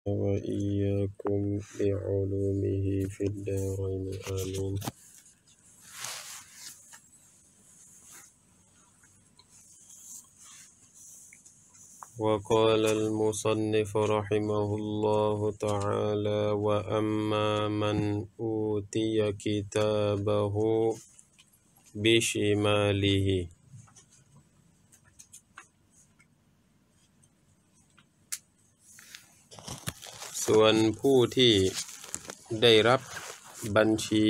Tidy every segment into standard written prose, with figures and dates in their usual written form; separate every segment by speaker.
Speaker 1: وإياكم بعلومه في الدارين آمين. وقال المصنف رحمه الله تعالى: وأما من أوتي كتابه بشماله ส่วนผู้ที่ได้รับบัญชี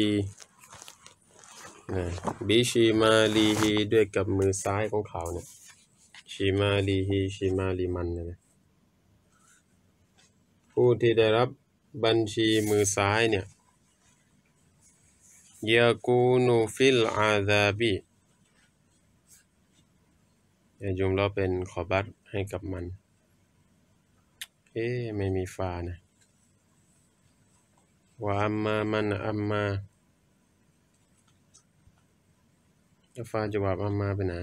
Speaker 1: บิชิมาลีฮีด้วยกับมือซ้ายของเขาเนี่ยชิมาลีฮีชิมาลีมันนะผู้ที่ได้รับบัญชีมือซ้ายเนี่ยยากูนูฟิลอาซาบีจุมเราเป็นขอบัตให้กับมันไม่มีฟานะว่าอัมมามันอัมมาฟาจวาบอัมมาไปไหน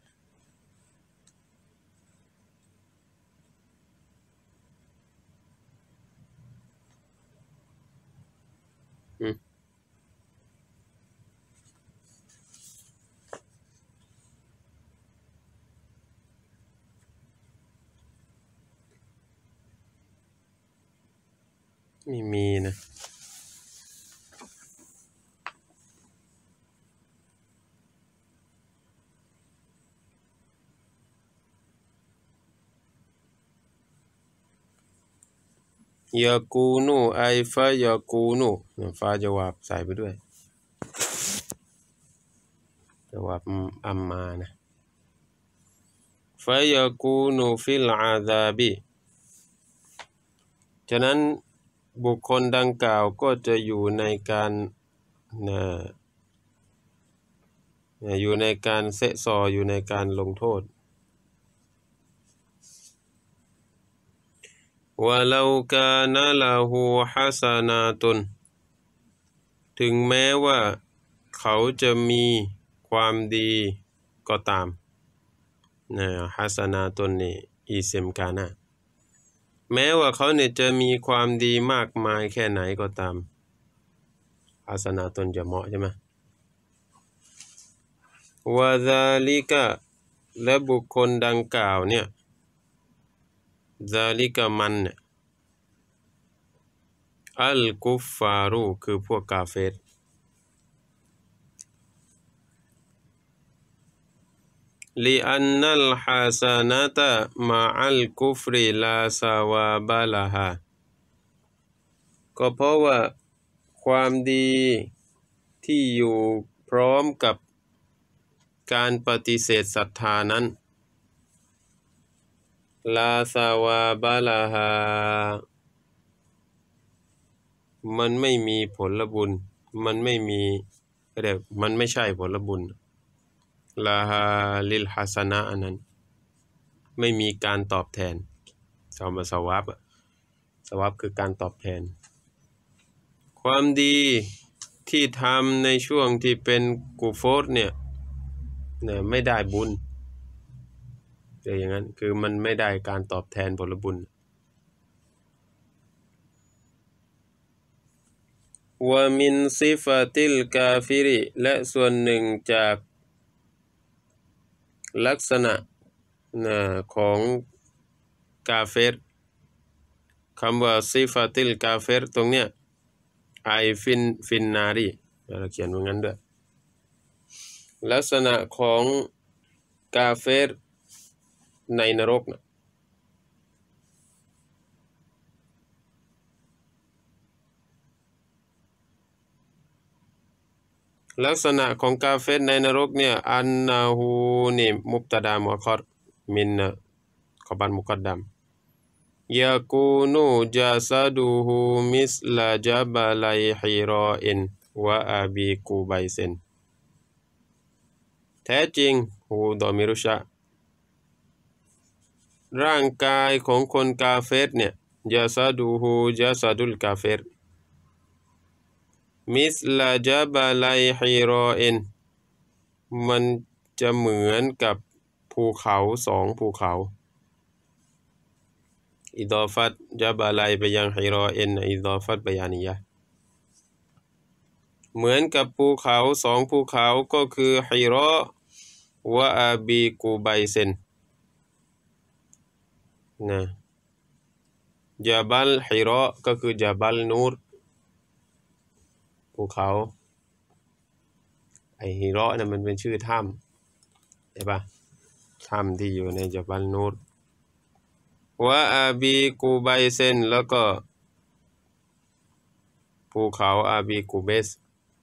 Speaker 1: ไม่มีนะยากูนูไอฟายากูนูฟาจวาบใส่ไปด้วยจวาบอัมมานะฟายากูนูฟิลอาซาบีฉะนั้นบุคคลดังกล่าวก็จะอยู่ในการอยู่ในการเซะซออยู่ในการลงโทษวะลาคานะลาหูฮัสนาตุนถึงแม้ว่าเขาจะมีความดีก็ตามฮัสนาตุนนี่อิซิมกานะแม้ว่าเขาเนี่ยจะมีความดีมากมายแค่ไหนก็ตามฮัสนาตุนจะเหมาะใช่ไหมวะซาลิกะและบุคคลดังกล่าวเนี่ยซาลิกะมันเนี่ยอัลกุฟฟารูคือพวกกาเฟรลิอันนัลฮาซานะตะมาอัลกุฟริลาซาวาบะลาฮาก็เพราะว่าความดีที่อยู่พร้อมกับการปฏิเสธศรัทธานั้นลาซาวาบะลาฮามันไม่มีผลบุญมันไม่มีมันไม่ใช่ผลบุญลาฮาลิลฮัสนะอันนั้นไม่มีการตอบแทนสวาบคือการตอบแทนความดีที่ทำในช่วงที่เป็นกุฟรเนี่ยไม่ได้บุญอย่างนั้นคือมันไม่ได้การตอบแทนผลบุญวะมินซิฟาติลกาฟิริและส่วนหนึ่งจากลักษณะของกาเฟรคำว่าซิฟาติลกาเฟรตรงเนี้ยไอฟินนารีเราเขียนว่างั้นด้วยลักษณะของกาเฟรในนรกนะลักษณะของกาเฟรในนรกเนี่ยอันนาฮูนี่มุบตะดามุอัคคอรมินขบันมุกัดดัมยากูนูจาซาดูฮูมิสลาจับะไลฮิรออินวะอาบีกูไบเซนแท้จริงฮูดอมิรุชะร่างกายของคนกาเฟรเนี่ยจาซาดูฮูจาซาดุลกาเฟรมิสลาจับะไลฮิรออินมันจะเหมือนกับภูเขา2 ภูเขาอิดอฟัตจะบาลัยไปยังฮิรอเอ็นอิดอฟัตบยานียะเหมือนกับภูเขาสองภูเขาก็คือฮิรอวะอาบีกูไบเซนนะจาบัลฮิรอก็คือจาบัลนูรภูเขาไอฮิรอเนี่ยมันเป็นชื่อถ้ำใช่ปะถ้ำที่อยู่ในจาบัลนูรวะอาบีกูไบเซนแล้วก็ภูเขาอาบีกูเบส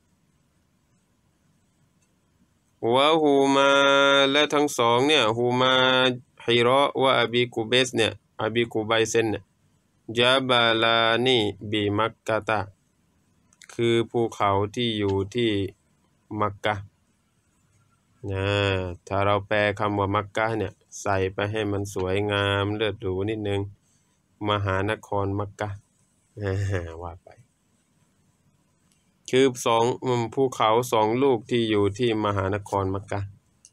Speaker 1: วะฮูมาและทั้งสองเนี่ยฮูมาฮิรอวะอาบีกูเบสเนี่ยอาบีกูไบเซนเนี่ยจาบาลานีบีมักกะตะคือภูเขาที่อยู่ที่มักกะนะถ้าเราแปลคำว่ามักกะเนี่ยใส่ไปให้มันสวยงามเลิศหรูนิดนึงมหานครมักกะว่าไปคือสองภูเขาสองลูกที่อยู่ที่มหานครมักกะ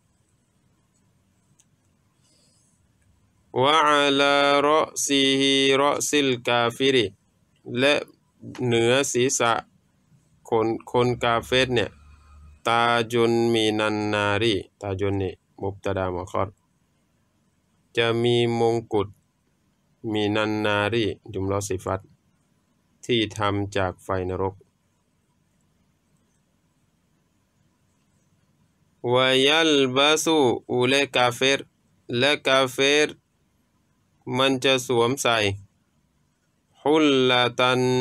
Speaker 1: วะอะลารอซีฮิรอซิลกาฟิริและเหนือศีรษะคนกาเฟรเนี่ยตาจุนมีนันนารีตาจุนนี่มุบตะดามะคอรจะมีมงกุฎมีนันนารีจุมลอสิฟัตที่ทำจากไฟนรกวายัลบาสูอุเลกาเฟรและกาเฟรมันจะสวมใส่ฮุลลาตัน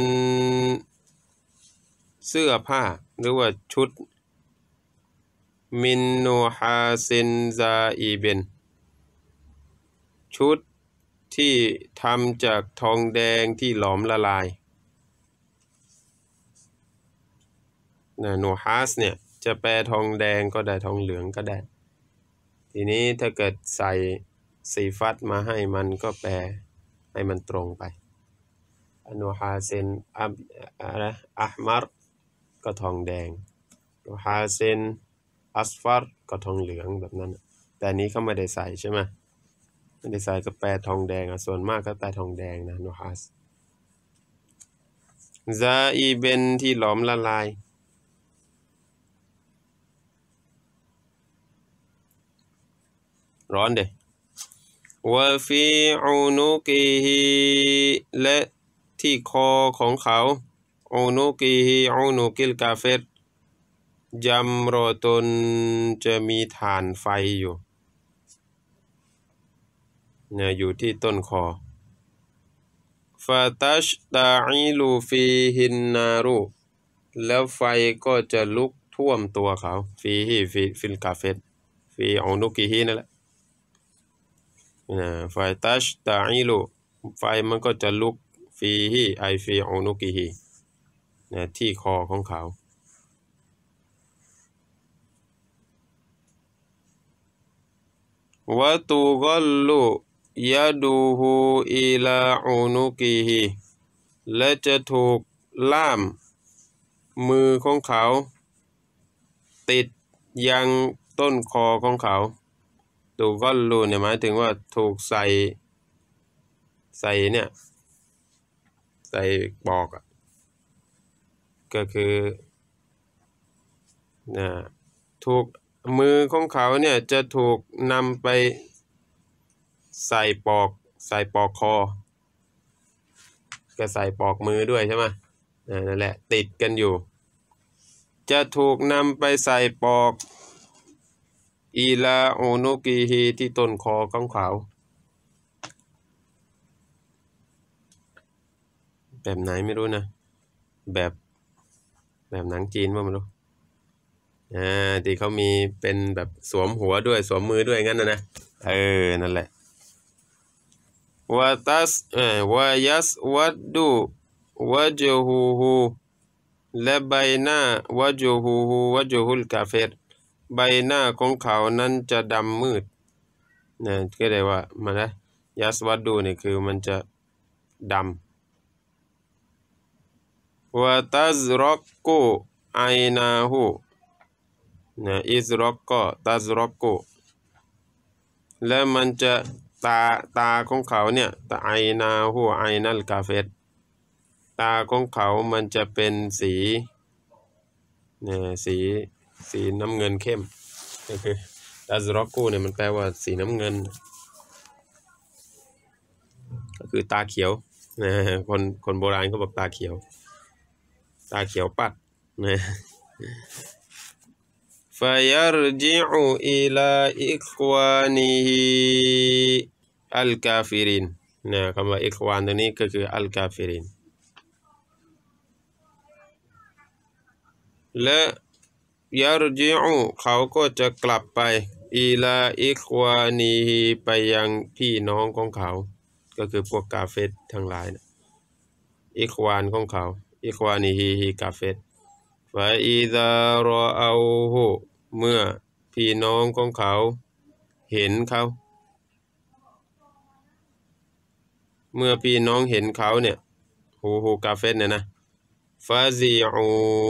Speaker 1: เสื้อผ้าหรือว่าชุดมินนูฮาซินซาอีเบนชุดที่ทำจากทองแดงที่หลอมละลายนูฮาสเนี่ยจะแปลทองแดงก็ได้ทองเหลืองก็ได้ทีนี้ถ้าเกิดใส่ซีฟัตมาให้มันก็แปลให้มันตรงไปนูฮาซินอัฮมัรก็ทองแดงนูฮาซินอัสฟัรก็ทองเหลืองแบบนั้นแต่นี้เขาไม่ได้ใส่ใช่ไหมไม่ได้ใส่ก็แปลทองแดงส่วนมากก็แปลทองแดงนะนูฮาสซาอีเบนที่หลอมละลายร้อนเด้วะฟีอูนุกิฮิและที่คอของเขาอูนุกิฮิอูนุกิลกาเฟรจัมโรตนจะมีฐานไฟอยู่เนี่ยอยู่ที่ต้นคอฟาตัชตาอิลูฟีฮินนารูแล้วไฟก็จะลุกท่วมตัวเขาฟีฮิฟิลกาเฟรฟีอูนุกิฮินั่นแหละไฟตัชตาอิลูไฟมันก็จะลุกฟีฮิไอฟีอูนุกิฮินะที่คอของเขาวะตูกัลลุยะดูฮูอิลาอูนุกิฮิและจะถูกล่ามมือของเขาติดยังต้นคอของเขาตูกัลลุเนี่ยหมายถึงว่าถูกใส่เนี่ยใส่ปอกก็คือถูกมือของเขาเนี่ยจะถูกนำไปใส่ปอกคอก็ใส่ปอกมือด้วยใช่ไหมนั่นแหละติดกันอยู่จะถูกนำไปใส่ปอกอีลาโอโนกิฮีที่ต้นคอของเขาแบบไหนไม่รู้นะแบบหนังจีนว่าไม่รู้ที่เขามีเป็นแบบสวมหัวด้วยสวมมือด้วยงั้นนะนั่นแหละวะยัสวัดดูวะจฮูฮูและใบหน้าวะจฮูฮูวะจฮุลกาเฟรใบหน้าของเขานั้นจะดำมืดก็ได้ว่ามันนะยัสวัดดูนี่คือมันจะดำวะตัซรักกูไอนาฮูอิซรักก็ตัซรักกูและมันจะตาของเขาเนี่ยตาไอนาหูไอนัลกาเฟตตาของเขามันจะเป็นสีเนี่ยสีน้ำเงินเข้มก็คืออัซรอกูเนี่ยมันแปลว่าสีน้ำเงินก็คือตาเขียวนะคนโบราณเขาบอกตาเขียวปัดนะفيرجع إلى إخوانه الكافرين นะคำว่าอิควานตัวนี้ก็คืออัลกาฟิรินและยารจิอูเขาก็จะกลับไปอีลาอิควานีฮีไปยังพี่น้องของเขาก็คือพวกกาเฟรทั้งหลายนะอิควานของเขาอิควานีฮีกาเฟรฟาอิซารอเอาหูเมื่อพี่น้องของเขาเห็นเขาเมื่อพี่น้องเห็นเขาเนี่ยฮูกาเฟรเนี่ยนะฟาซิอู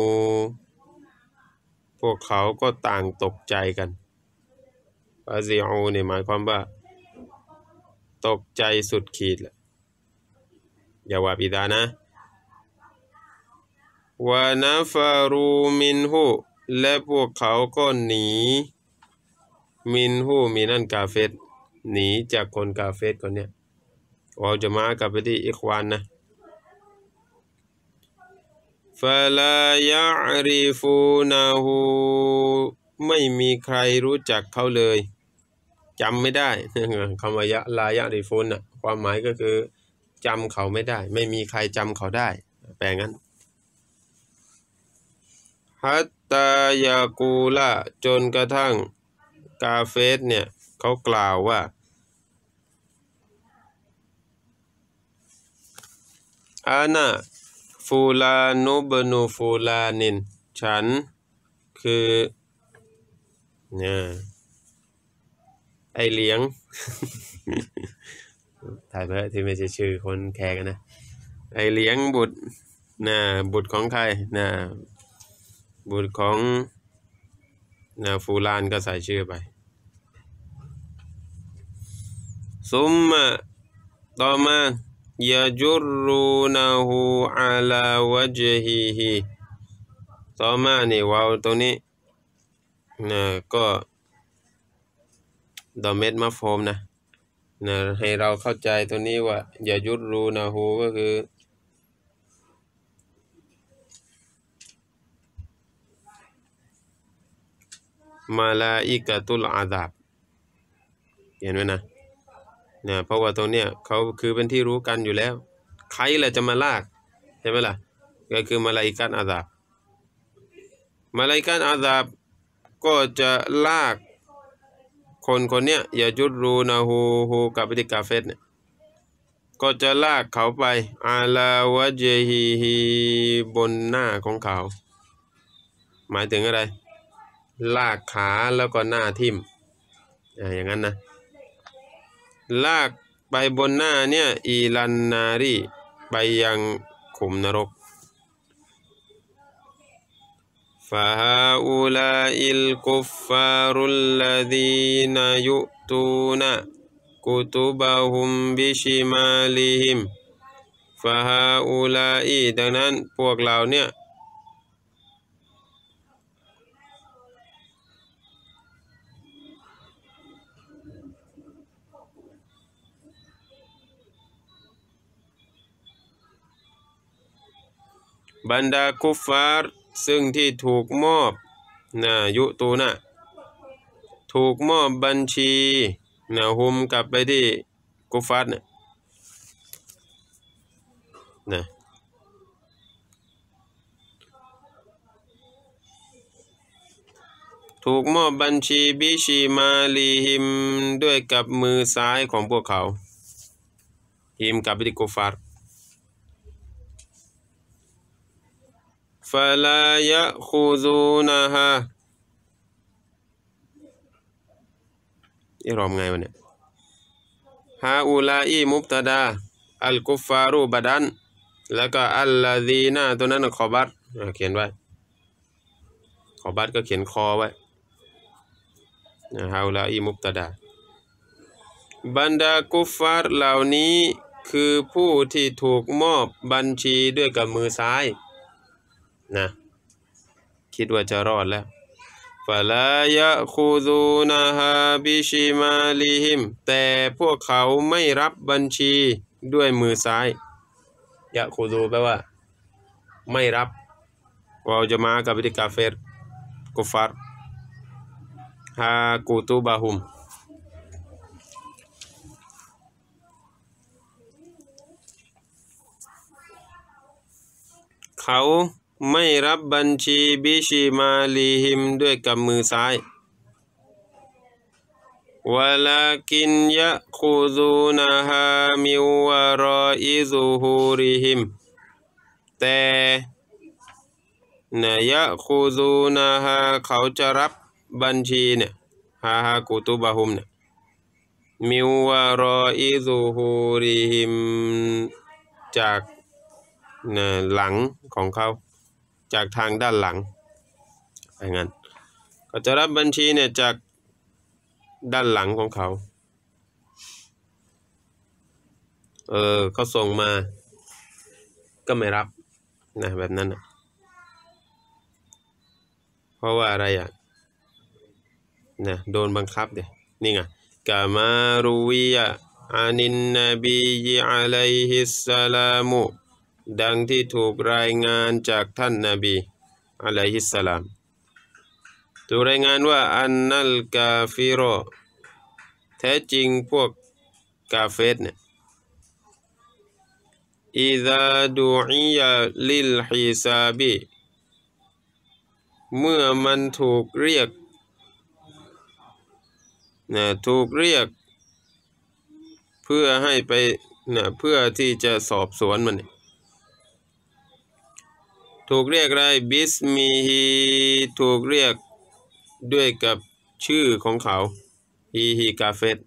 Speaker 1: พวกเขาก็ต่างตกใจกันฟาซิอูเนี่ยหมายความว่าตกใจสุดขีดแหละอย่าว่าบิดานะวานาฟารูมินหูและพวกเขาก็หนีมินหูมินันกาเฟตหนีจากคนกาเฟตคนเนี้ยเราจะมากลับไปที่อิควานนะฟาลายะริฟูนาหูไม่มีใครรู้จักเขาเลยจำไม่ได้คำว่ายะลายะริฟูนน่ะความหมายก็คือจำเขาไม่ได้ไม่มีใครจำเขาได้แปลงั้นฮัตตายากูละจนกระทั่งกาเฟสเนี่ยเขากล่าวว่าอานะฟูลานุบนูฟูลานินฉันคือเนี่ยไอเลี้ยง ถ่ายเพื่อที่ไม่ใช่ชื่อคนแขกนะไอเลี้ยงบุตรนะบุตรของใครนะบุตรของนะฟูลานก็ใส่ชื่อไปซุมมะต่อมายาจุรูนาหูอาลาวะจฮิฮิต่อมานี่วาวตรงนี้นะก็ดอเม็ดมาโฟมนะให้เราเข้าใจตัวนี้ว่ายาจุรูนาหูก็คือมาลาอิกะตุลอาซาบเห็นไหมนะเพราะว่าตรงเนี้ยเขาคือเป็นที่รู้กันอยู่แล้วใครแหละจะมาลากใช่ไหมล่ะก็คือมาลาอิกัตอาซาบมาลาอิกัตอาซาบก็จะลากคนเนี้ยอย่าจุดรูนะฮูกับพิธีกาเฟสเนี่ยก็จะลากเขาไปอาลาวะเจฮีบนหน้าของเขาหมายถึงอะไรลากขาแล้วก็หน้าทิ่มอย่างนั้นนะลากไปบนหน้าเนี่ยอีลันนารีไปยังขุมนรกฟาฮาอูลาอิลกุฟฟารุลลดีนยุตูนะกุตุบะฮุมบิชิมาลิฮิมฟาฮาอูลาอีดังนั้นพวกเราเนี่ยบรรดาคุฟฟาร์ซึ่งที่ถูกมอบยุตูนะถูกมอบบัญชีหุมกลับไปที่คุฟฟาร์ถูกมอบบัญชีบิชีมาลีฮิมด้วยกับมือซ้ายของพวกเขาฮิมกลับไปที่คุฟฟาร์ฟาลายะคูซูนะฮะรอมไงวะเนี่ยฮาอูลาอีมุบตะดาอัลกุฟฟารูบัดันแล้วก็อัลลาดีนาตัวนั้นขอบัตเขียนไว้ขอบัตก็เขียนคอไว้ฮาอูลาอีมุบตะดาบรรดากุฟฟาร์เหล่านี้คือผู้ที่ถูกมอบบัญชีด้วยกับมือซ้ายนะคิดว่าจะรอดแล้วฟะลายะคูซูนะฮาบิชิมาลิฮิมแต่พวกเขาไม่รับบัญชีด้วยมือซ้ายยะคูซูแปลว่าไม่รับวาวจะมากับบิกาเฟรกุฟาร์ฮากูตูบะฮุมเขาไม่รับบัญชีบิชิมาลีฮิมด้วยกับมือซ้ายวะลากินยะคูซูนะฮามิวะรออิซูฮูริฮิมแต่นะยะคูซูนะฮาเขาจะรับบัญชีเนี่ยฮากูตุบะฮุมเนี่ยมิวะรออิซูฮูริฮิมจากหลังของเขาจากทางด้านหลังอย่างนั้นก็จะรับบัญชีเนี่ยจากด้านหลังของเขาเขาส่งมาก็ไม่รับนะแบบนั้นนะเพราะว่าอะไรนะโดนบังคับเดี๋ยนี่ไงกามารุวิยะอานินนบีอะลัยฮิสสลามุดังที่ถูกรายงานจากท่านนบีอะลัยฮิสสลามถูกรายงานว่าอันนัลกาฟิรอแท้จริงพวกกาเฟรเนี่ยอิซาดูอิยะลิลฮิซาบิเมื่อมันถูกเรียกเพื่อให้ไปเพื่อที่จะสอบสวนมันถูกเรียกอะไรบิสมิฮีถูกเรียกด้วยกับชื่อของเขาฮีกาเฟต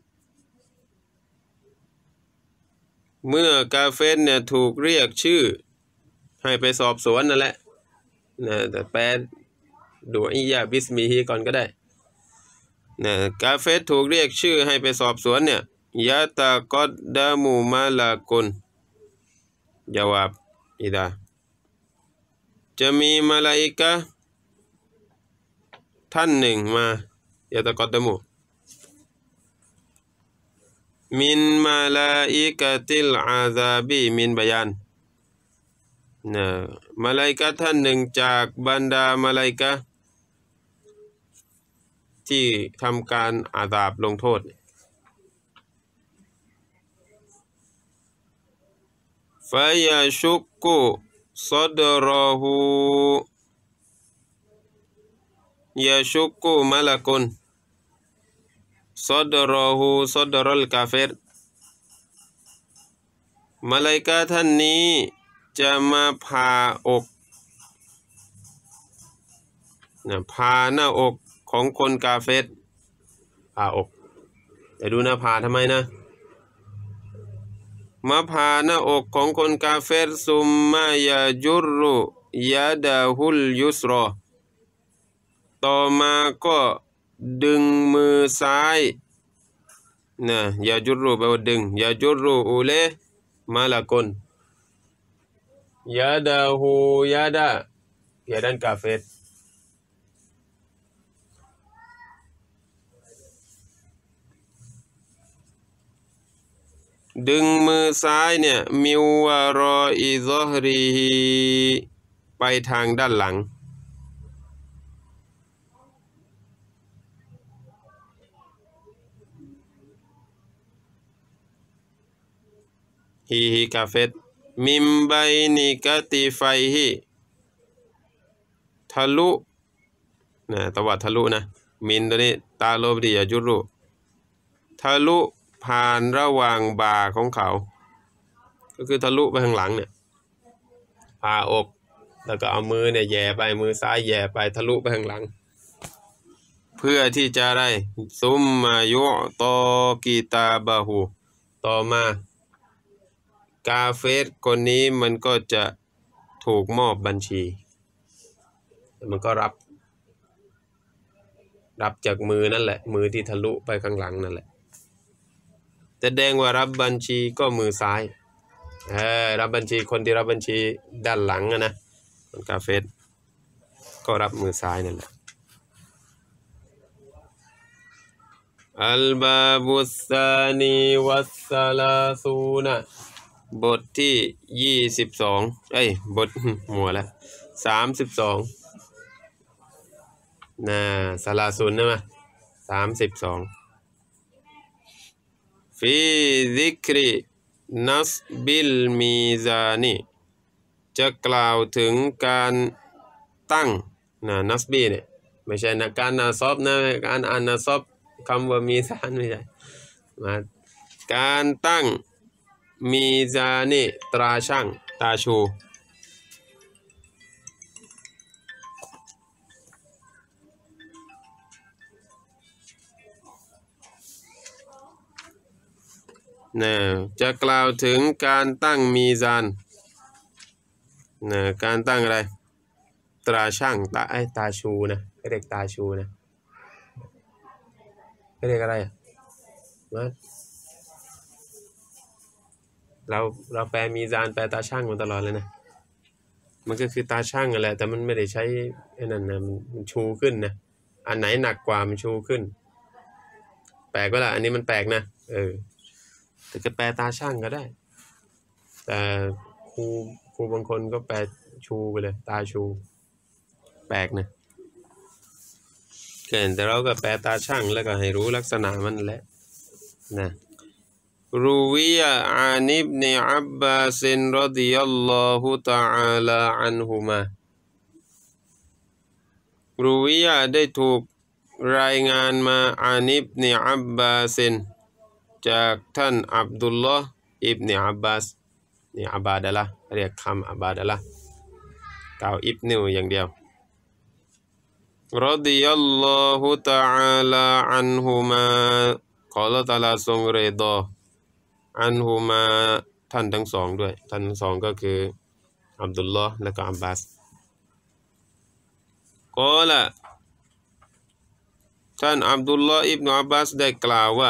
Speaker 1: เมื่อกาเฟตเนี่ยถูกเรียกชื่อให้ไปสอบสวนนั่นแหละแต่แปลดูอิยาบิสมิฮีก่อนก็ได้กาเฟตถูกเรียกชื่อให้ไปสอบสวนเนี่ยยะตากอดดามูมาลากุนจาวาบอิดาจะมีมาลาอิกะท่านหนึ่งมายะตากอดดามูมินมาลาอิกะติลอาซาบีมินบยานมาลาอิกะท่านหนึ่งจากบรรดามาลาอิกะที่ทำการอาซาบลงโทษฟายาชุกกุซอดรอฮูยาชุกกุมาลากุนซอดรอฮูซอดรอลกาเฟรมาลาอิกะท่านนี้จะมาผ่าอกผ่าหน้าอกของคนกาเฟรผ่าอกแต่ดูนะผ่าทำไมนะมาผ่าหน้าอกของคนกาเฟรซุมมายาจุรุยาดาฮุลยุสรอต่อมาก็ดึงมือซ้ายยาจุรุแปลว่าดึงยาจุรุอุเลมาลากุนยาดาฮูยาดาด้านกาเฟรดึงมือซ้ายเนี่ยมิวารออิซอฮรีฮีไปทางด้านหลังฮีกาเฟตมิมไบนิกาติไฟฮีทะลุตวัดทะลุนะมินตัวนี้ตาโลบดียาจุรุทะลุผ่านระหว่างบ่าของเขาก็คือทะลุไปข้างหลังเนี่ยผ่าอกแล้วก็เอามือเนี่ยแย่ไปมือซ้ายแย่ไปทะลุไปข้างหลังเพื่อที่จะได้ซุมมายุตอกีตาบาหูต่อมากาเฟสคนนี้มันก็จะถูกมอบบัญชีมันก็รับจากมือนั่นแหละมือที่ทะลุไปข้างหลังนั่นแหละแสดงว่ารับบัญชีก็มือซ้ายรับบัญชีคนที่รับบัญชีด้านหลังนะคนกาเฟรก็รับมือซ้ายนั่นแหละอัลบาบุสซานีวัสซาลาซูนะบทที่22บทมัวแล้ว32นะซาลาซูนนะมั้ย32ฟีซิกรีนัสบิลมีซานีจะกล่าวถึงการตั้งนัสบีเนี่ยไม่ใช่นะการนาซอบนะการอ่านนาซอบคำว่ามีซานไม่ใช่การตั้งมีซานีตราช่างตาชูจะกล่าวถึงการตั้งมีซานการตั้งอะไรตราช่างตาชูนะเรียกตาชูนะเรียกอะไรเราแปลมีซานแปลตาช่างมาตลอดเลยนะมันก็คือตาช่างอะไรแต่มันไม่ได้ใช้ไอ้นั่นนะมันชูขึ้นนะอันไหนหนักกว่ามันชูขึ้นแปลกก็ละอันนี้มันแปลกนะแต่จะแปลตาช่างก็ได้แต่ครูบางคนก็แปลชูไปเลยตาชูแปลกนะแต่เราก็แปลตาช่างแล้วก็ให้รู้ลักษณะมันแหละนะรูวิยะอานิบเนอับบาสินรดิยัลลอฮุตะอาลาอันฮุมารูวิยะได้ถูกรายงานมาอานิบเนอับบาสินจากท่านอับดุลลอฮ์อิบเนอับบาสนี่อับบาดะละเรียกคำอับบาดะละกล่าวอิบนิวอย่างเดียวรดิยัลลอฮุตะอาลาอันฮุมาขออัลเลาะห์ตะอาลาทรงเรฎออันฮุมาท่านทั้งสองด้วยท่านทั้งสองก็คืออับดุลลอฮ์และก็อับบาสกอละท่านอับดุลลอฮ์อิบนุอับบาสได้กล่าวว่า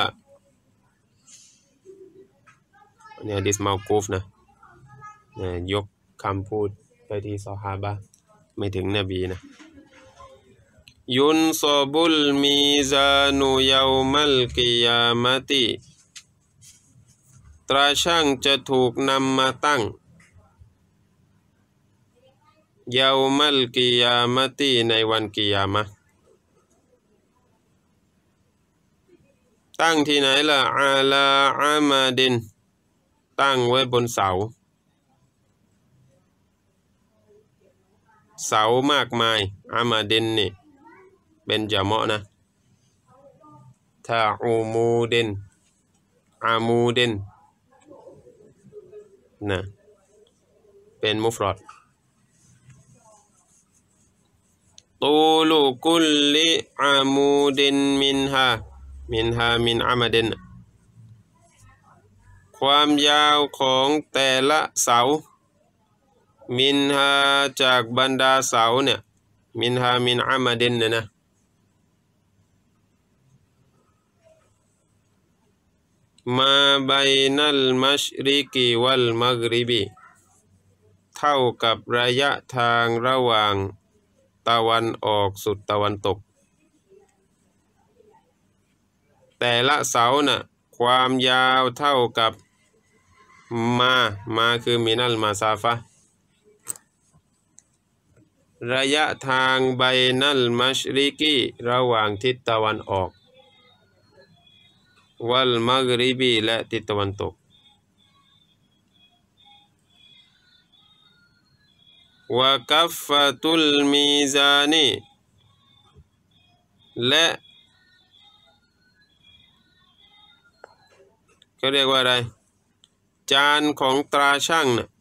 Speaker 1: เนี่ยดิสมากูฟนะยกคำพูดไปที่ซอฮาบะห์ไม่ถึงนบีนะยุนซอบุลมีซานุยาวมัลกิยามะติตราช่างจะถูกนำมาตั้งยาวมัลกิยามะติในวันกิยามะห์ตั้งที่ไหนล่ะอาลาอามาดินตั้งไว้บนเสามากมายอามาดินนี่เป็นจามะนะถ้าอูมูดินอามูดินนะเป็นมุฟรอดตูลูกุลลิอามูดินมินอามาดินความยาวของแต่ละเสามินฮาจากบรรดาเสาเนี่ยมินอามาดินนะมาบัยนัลมัชริกีวัลมักริบีเท่ากับระยะทางระหว่างตะวันออกสุดตะวันตกแต่ละเสาน่ะความยาวเท่ากับมาคือมินัลมาซาฟะระยะทางไบนัลมัชริกีระหว่างทิศตะวันออกวัลมักริบีและทิศตะวันตกวะกัฟฟะตุลมีซานีและเขาเรียกว่าอะไรจานของตราช่างนะ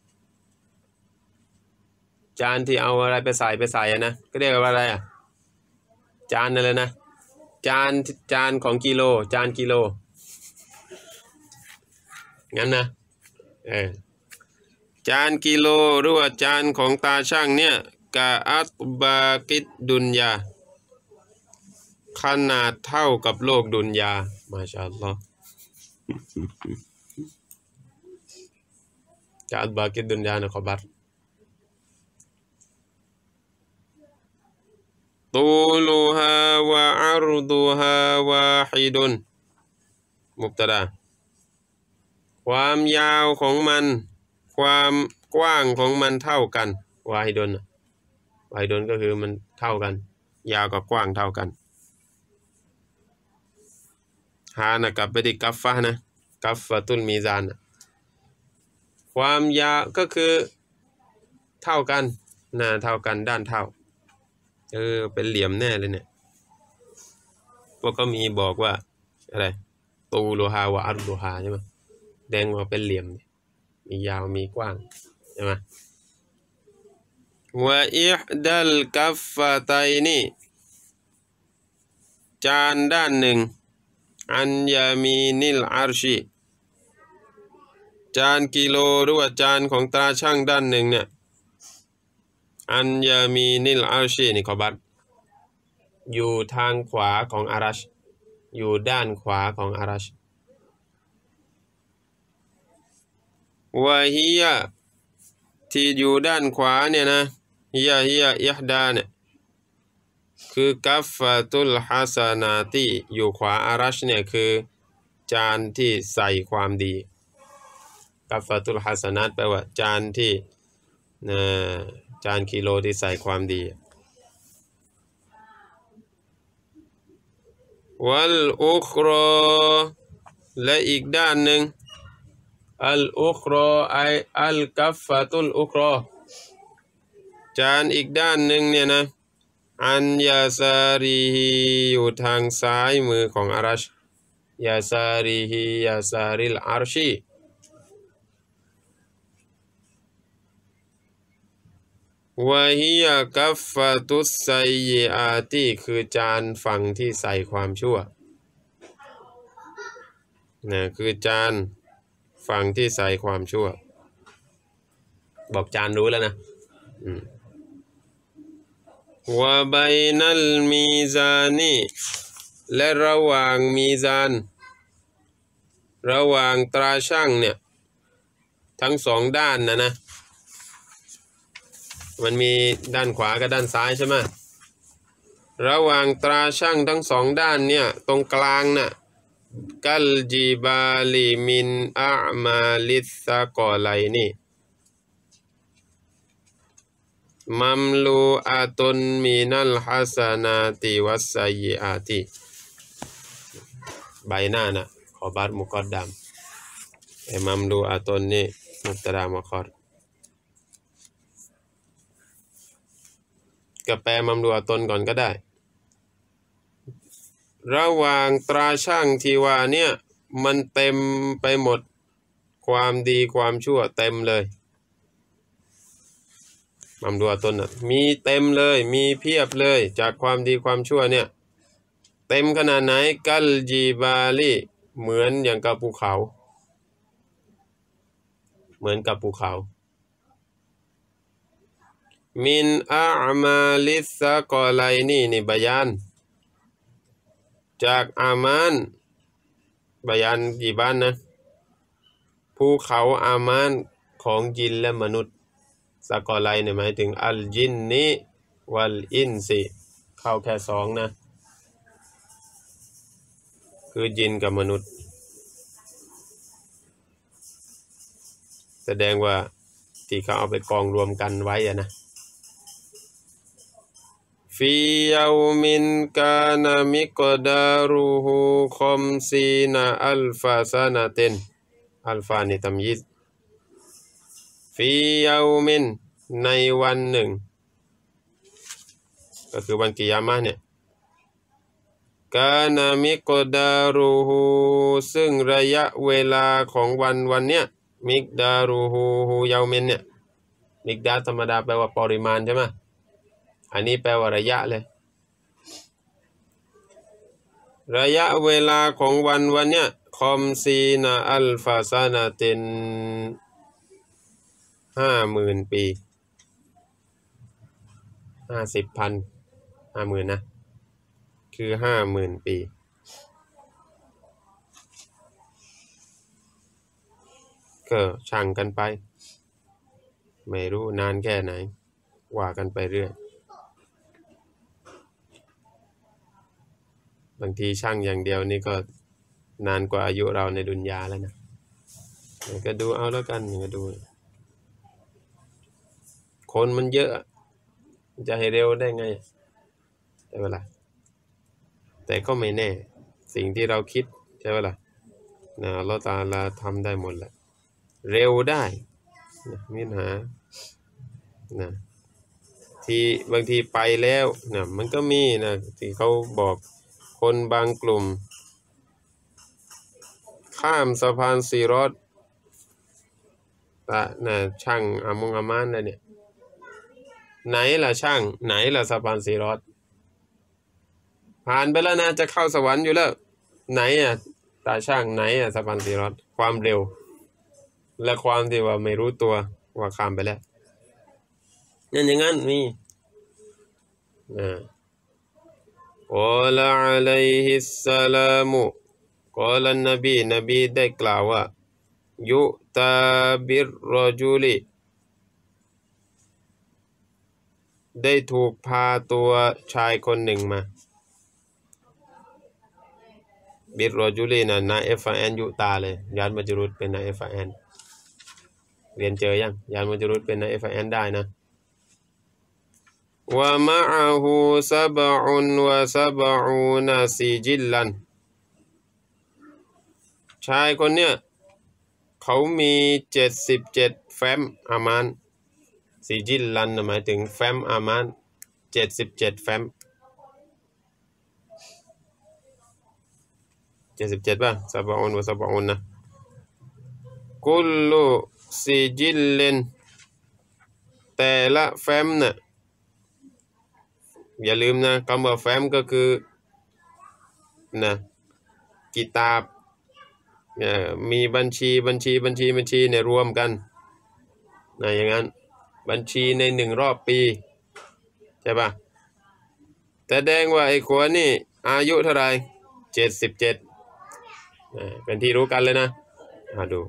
Speaker 1: จานที่เอาอะไรไปใส่นะก็เรียกว่าอะไรจานนั่นเลยนะจานของกิโลจานกิโลงั้นนะจานกิโลหรือว่าจานของตาช่างเนี่ยกะอัตบากิดดุนยาขนาดเท่ากับโลกดุนยามาชาอัลลอฮ์ Ka'at baqi dunya na khabar طولها وعرضها واحد มุบตะดาความยาวของมันความกว้างของมันเท่ากันวาฮิดนวาฮิดนก็คือมันเท่ากันยาวกับกว้างเท่ากันหานะกลับไปที่กัฟฟะนะกัฟฟะตุลมีซานความยาวก็คือเท่ากันนะเท่ากันด้านเท่าเป็นเหลี่ยมแน่เลยเนี่ยพวกก็มีบอกว่าอะไรตูโลฮาวะอัลโลฮาใช่ไหมแดงว่าเป็นเหลี่ยมมียาวมีกว้างใช่ไหมวะอิฮดัลกัฟฟะตัยนีจานด้านหนึ่งอันยามีนิลอาร์ชีจานกิโลหรือว่าจานของตราช่างด้านหนึ่งเนี่ยอันยามีนิลอาร์ชีนี่ขอบัตอยู่ทางขวาของอารัชอยู่ด้านขวาของอารัชวะฮียะที่อยู่ด้านขวาเนี่ยนะฮียอิฮดาเนี่ยคือกัฟฟะตุลฮัสนาตีอยู่ขวาอารัชเนี่ยคือจานที่ใส่ความดีกัฟฟะตุลฮัสนาตแปลว่าจานที่จานกิโลที่ใส่ความดีวัลอุครอและอีกด้านหนึ่งอัลอุครอไออัลกัฟฟะตุลอุครอจานอีกด้านหนึ่งเนี่ยนะอันยาซารีฮีอยู่ทางซ้ายมือของอารัชยาซารีฮียาซาริลอาร์ชีวะฮียกัฟฟะตุสไซยิอาตีคือจานฝั่งที่ใส่ความชั่วนะคือจานฝั่งที่ใส่ความชั่วบอกจานรู้แล้วนะวะบัยนัลมีซานีและระหว่างมีซานระหว่างตราช่างเนี่ยทั้งสองด้านนะมันมีด้านขวากับด้านซ้ายใช่ไหมระหว่างตราช่างทั้งสองด้านเนี่ยตรงกลางน่ะกัลจิบาลิมินอามาลิสซากอไลนี่มัมลูอาตุนมินัลฮัสนาติวัสไซยิอาติใบหน้านะขอบัตมุกอดดัมมัมลูอาตุนนี่มุบตะดามะคอรก็แปลมัมลูอาตุนก่อนก็ได้ระหว่างตราช่างที่ว่าเนี่ยมันเต็มไปหมดความดีความชั่วเต็มเลยมัมดูอาตุนมีเต็มเลยมีเพียบเลยจากความดีความชั่วเนี่ยเต็มขนาดไหนกัลจีบาลีเหมือนอย่างกับภูเขาเหมือนกับภูเขามินอามาลิสซากอไลนี่บยานจากอามานบยานกี่บ้านนะภูเขาอามานของจินและมนุษย์สกอไลเนี่ยหมายถึงอัลจินนีวัลอินซีเข้าแค่สองนะคือจินกับมนุษย์แสดงว่าที่เขาเอาไปกองรวมกันไว้นะฟียามินกานามิกดารูฮูคอมซีนาอัลฟาซานาเตนอัลฟานี่ตัมยิซฟียามินในวันหนึ่งก็คือวันกิยามะห์เนี่ยกานามิกดารูฮูซึ่งระยะเวลาของวันเนี้ยมิกดารูฮูยามินเนี่ยมิกดาธรรมดาแปลว่าปริมาณใช่ไหมอันนี้แปลว่าระยะเลยระยะเวลาของวันเนี้ยคอมซีนาอัลฟาซานาเตน50,000 ปี50,000 50,000นะคือ50,000 ปีก็ช่างกันไปไม่รู้นานแค่ไหนว่ากันไปเรื่อยบางทีช่างอย่างเดียวนี่ก็นานกว่าอายุเราในดุนยาแล้วนะก็ดูเอาแล้วกันก็ดูคนมันเยอะจะให้เร็วได้ไงใช่ไหมล่ะแต่ก็ไม่แน่สิ่งที่เราคิดใช่ไหมล่ะนะอัลเลาะห์ตะอาลาทำได้หมดแหละเร็วได้นะมีปัญหานะที่บางทีไปแล้วนะมันก็มีนะที่เขาบอกคนบางกลุ่มข้ามสะพานซีรอดนะช่างอามงอามานนะเนี่ยไหนล่ะช่างไหนล่ะสะพานซีรอดผ่านไปแล้วนะจะเข้าสวรรค์อยู่แล้วไหนอ่ะตาช่างไหนอ่ะสะพานซีรอดความเร็วและความที่ว่าไม่รู้ตัวว่าข้ามไปแล้วนั่นอย่างนั้นมีกอลาอะลัยฮิสสลามุกอลันนบีได้กล่าวว่ายุตาบิรรจุลิได้ถูกพาตัวชายคนหนึ่งมาบิรรจุลินะนาเอฟแอนยุตาเลยยานมัจรุดเป็นนาเอฟแอนเรียนเจอยังยานมัจรุดเป็นนาเอฟแอนได้นะวะมะอะฮูซะบะอุนวะซะบะอูนะซิจิลลันชายคนเนี้ยเขามี77แฟ้มอามานซิจิลลันหมายถึงแฟ้มอามาน77แฟ้ม77ป่ะซะบะอุนวะซะบะอูนนะกุลลุซิจิลลินแต่ละแฟ้มน่ะอย่าลืมนะคำว่าแฟ้มก็คือนะกิตาบมีบัญชีเนี่ยรวมกันนะอย่างนั้นบัญชีใน1 รอบปีใช่ปะแสดงว่าไอ้ขวนี่อายุเท่าไหร่77เป็นที่รู้กันเลยนะมาดู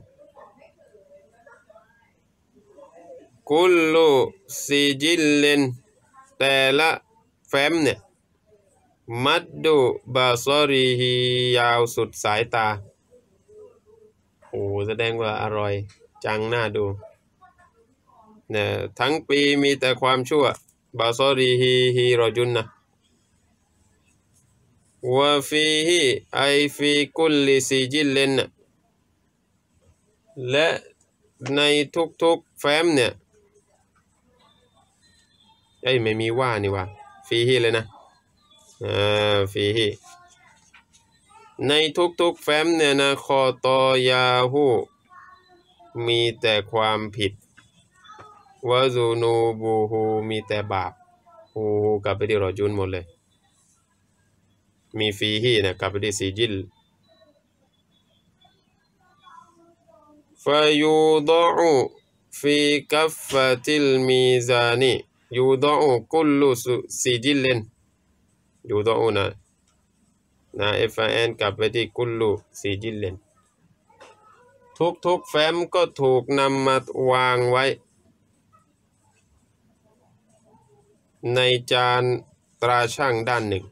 Speaker 1: กุลลุซิจิลลินแต่ละแฟ้มเนี่ยมัดดูบาซอรีฮียาวสุดสายตาโอ้แสดงว่าอร่อยจังน่าดูเนี่ยทั้งปีมีแต่ความชั่วบาซอรีฮีรอจุนนะวะฟีฮีไอฟีกุลลิซิจิลลินและในทุกๆแฟ้มเนี่ยไม่มีว่านี่ว่าฟีฮีเลยนะฟีฮีในทุกๆแฟ้มเนี่ยนะคอตอยาหูมีแต่ความผิดวะซูนูบูฮูมีแต่บาปฮูกลับไปที่รอจุนหมดเลยมีฟีฮีนะกลับไปที่ซิจิลฟายูดอฟีกัฟฟะติลมีซานียูดอกุลลุซิจิลลินยูดอนะเอฟแอนกลับไปที่กุลลุซิจิลลินทุกแฟ้มก็ถูกนำมาวางไว้ในจานตราช่างด้านหนึ่ง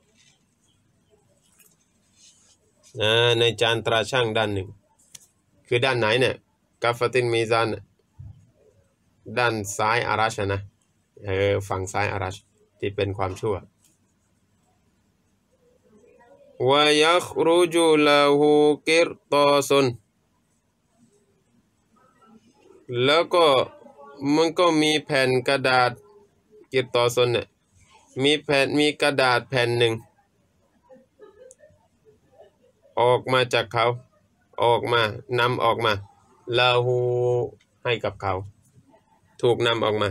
Speaker 1: ในจานตราช่างด้านหนึ่งคือด้านไหนเนี่ยกัฟฟะตินมีซานด้านซ้ายอารัชนะฝั่งซ้ายอารัชที่เป็นความชั่ววะยัครุจุลาหูกิรตอซุนแล้วก็มันก็มีแผ่นกระดาษกิรตอซุนเนี่ยมีกระดาษแผ่นหนึ่งออกมาจากเขานำออกมาลาหูให้กับเขาถูกนำออกมา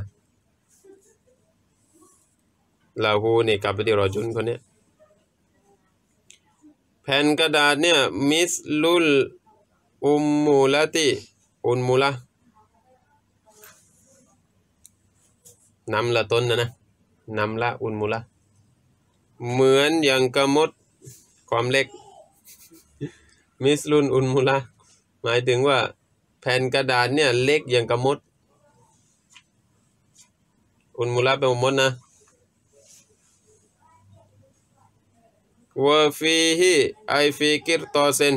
Speaker 1: ลาหูนี่กลับไปที่รอจุนคนนี้แผ่นกระดาษเนี่ยมิสลุลอุมมูลติอุนมูละนำละต้นนะนำละอุนมูละเหมือนอย่างกระมดความเล็กมิสลุนอุนมูละหมายถึงว่าแผ่นกระดาษเนี่ยเล็กอย่างกระมดคุณมุลาเป็นมดนะวะฟีฮิไอฟีกิรตอเซน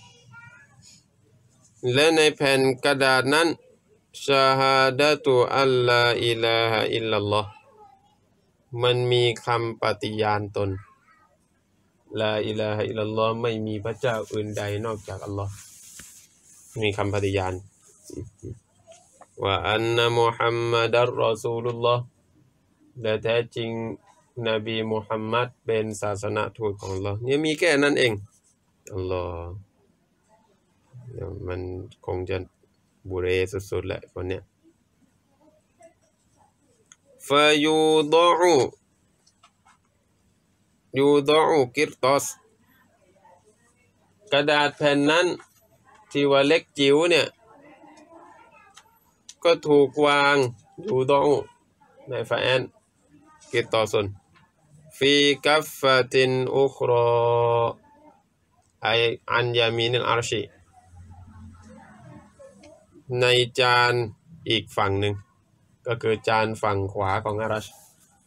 Speaker 1: และในแผ่นกระดาษนั้นชาฮาดะตุอัลลาอิลาฮะอิลลัลลอฮ์มันมีคำปฏิญาณตนลาอิลาฮะอิลลัลลอฮ์ไม่มีพระเจ้าอื่นใดนอกจากอัลลอฮ์มีคำปฏิญาณว่าอันนะมุฮัมมัดอัรรอซูลุลลอฮ์และแท้จริงนบีมุฮัมมัดเป็นศาสนทูตของอัลลอฮ์เนี่ยมีแค่นั้นเองอัลลอฮ์มันคงจะบุเรสุดๆแหละคนเนี้ยฟายูดอกิรตอสกระดาษแผ่นนั้นที่ว่าเล็กจิ๋วเนี่ยก็ถูกวางยูดอในฟาแอนกิรตอซุนฟีกัฟฟะตินอุครอไออันยามีนิลอาร์ชีในจานอีกฝั่งหนึ่งก็คือจานฝั่งขวาของอารัช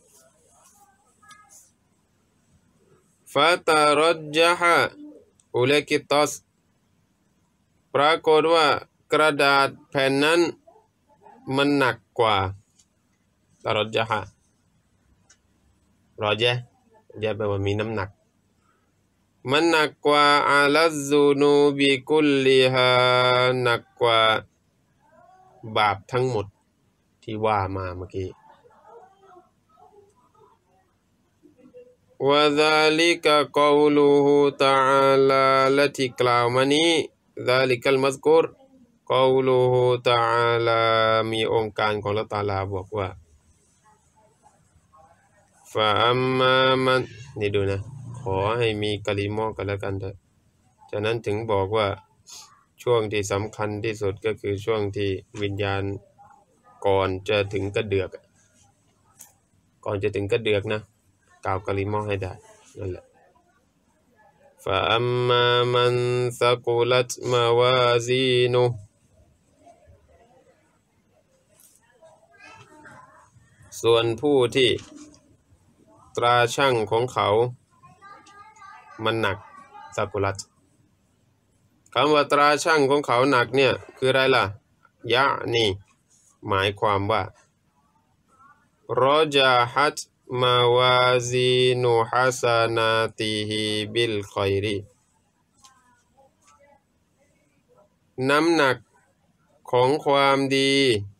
Speaker 1: ฟาตารจฮะอุเลกิตอสปรากฏว่ากระดาษแผ่นนั้นมันหนักกว่าตารจฮะรอเจแปลว่ามีน้ำหนักมันหนักกว่าอาลัซซูนูบิกุลลิฮาหนักกว่าบาปทั้งหมดที่ว่ามาเมื่อกี้วะซาลิกะกอลูฮุตะอาลาและที่กล่าวมานี้ซาลิกัลมัซกุรกอลูฮุตะอาลามีองค์การของอัลเลาะห์ตะอาลาบอกว่าฟะอัมมามันนี่ดูนะขอให้มีกะลิมอกันแล้วกันเถอะฉะนั้นถึงบอกว่าช่วงที่สำคัญที่สุดก็คือช่วงที่วิญญาณก่อนจะถึงกระเดือกนะกล่าวกะลิมอให้ได้นั่นแหละฟะอัมมามันซะกุลัตมาวาซีนุส่วนผู้ที่ตราชั่งของเขามันหนักซะกุลัตคำว่าตราชั่งของเขาหนักเนี่ยคืออะไรล่ะยะนี่หมายความว่ารอจาฮัตมาวาซีนุฮัสนาติฮิบิลคอยรีน้ำหนักของความดี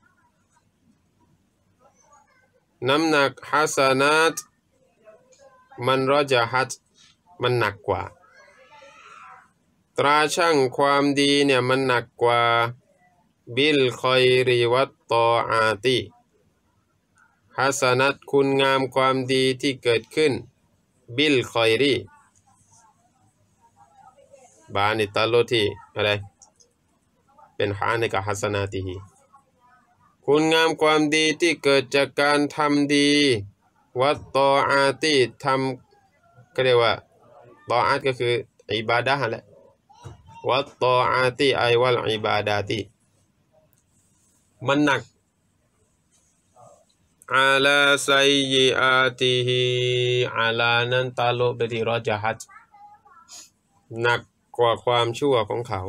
Speaker 1: น้ำหนักฮัสนาตมันรอจาฮัตมันหนักกว่าตราชั่งความดีเนี่ยมันหนักกว่าบิลคอยรีวัตตออาติฮัสนัตคุณงามความดีที่เกิดขึ้นบิลคอยรีบานิตาโลที่อะไรเป็นหาในกับฮัสนาติฮีคุณงามความดีที่เกิดจากการทำดีวัตตออาติทำก็เรียกว่าตออาตก็คืออิบาดะห์แหละวัตตออาติไอวัลอิบาดาติมันหนักอาลาไซยิอาติฮิอาลานั้นตาโลบดีรอจาฮัตหนักกว่าความชั่วของเขา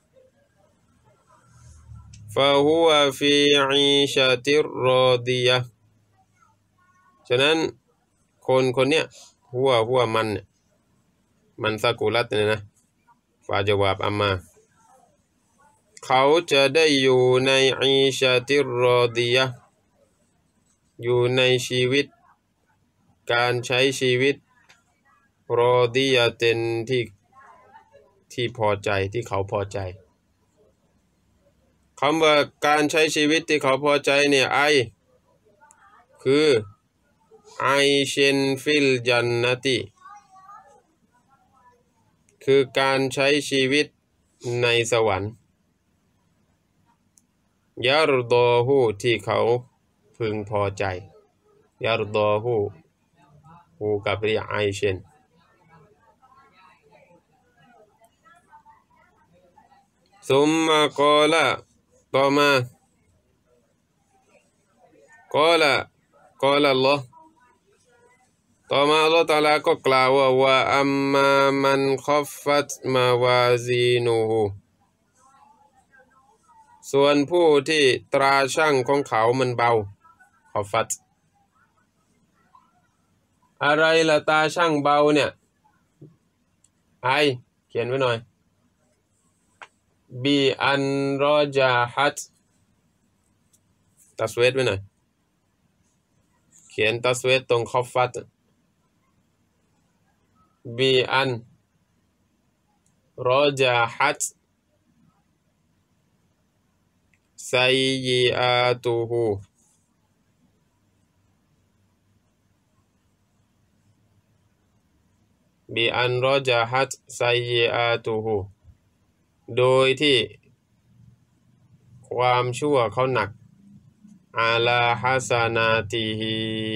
Speaker 1: ฟะฮุวะฟีอีชะติรรอดียะฉะนั้นคนเนี้ยหัวมันซะกุลัตเนี่ยนะฟาจาวาบอัมมาเขาจะได้อยู่ในอีชะติรรอดียะอยู่ในชีวิตการใช้ชีวิตรอดียะเต็นที่พอใจที่เขาพอใจคำว่าการใช้ชีวิตที่เขาพอใจเนี่ยคือไอเชนฟิลจันนติคือการใช้ชีวิตในสวรรค์ยารดอฮูที่เขาพึงพอใจยารดอฮูกับเรียไอเชนซุมมากอละต่อมากอละอัลลอฮ์ต่อมาอัลลอฮ์ตะอาลาก็กล่าวว่าอัมมามันคัฟฟัตมาวาซีนูฮูส่วนผู้ที่ตราชั่งของเขามันเบาคัฟฟัตอะไรละตาช่างเบาเนี่ยเขียนไว้หน่อยบีอันรอจาฮัตตัสเวทไว้หน่อยเขียนตัสเวทตรงคัฟฟัตบีอันรอจาฮัตไซยีอาตูฮูบีอันรอจาฮัตไซยีอาตูฮูโดยที่ความชั่วเขาหนักอาลาฮัสนาติฮี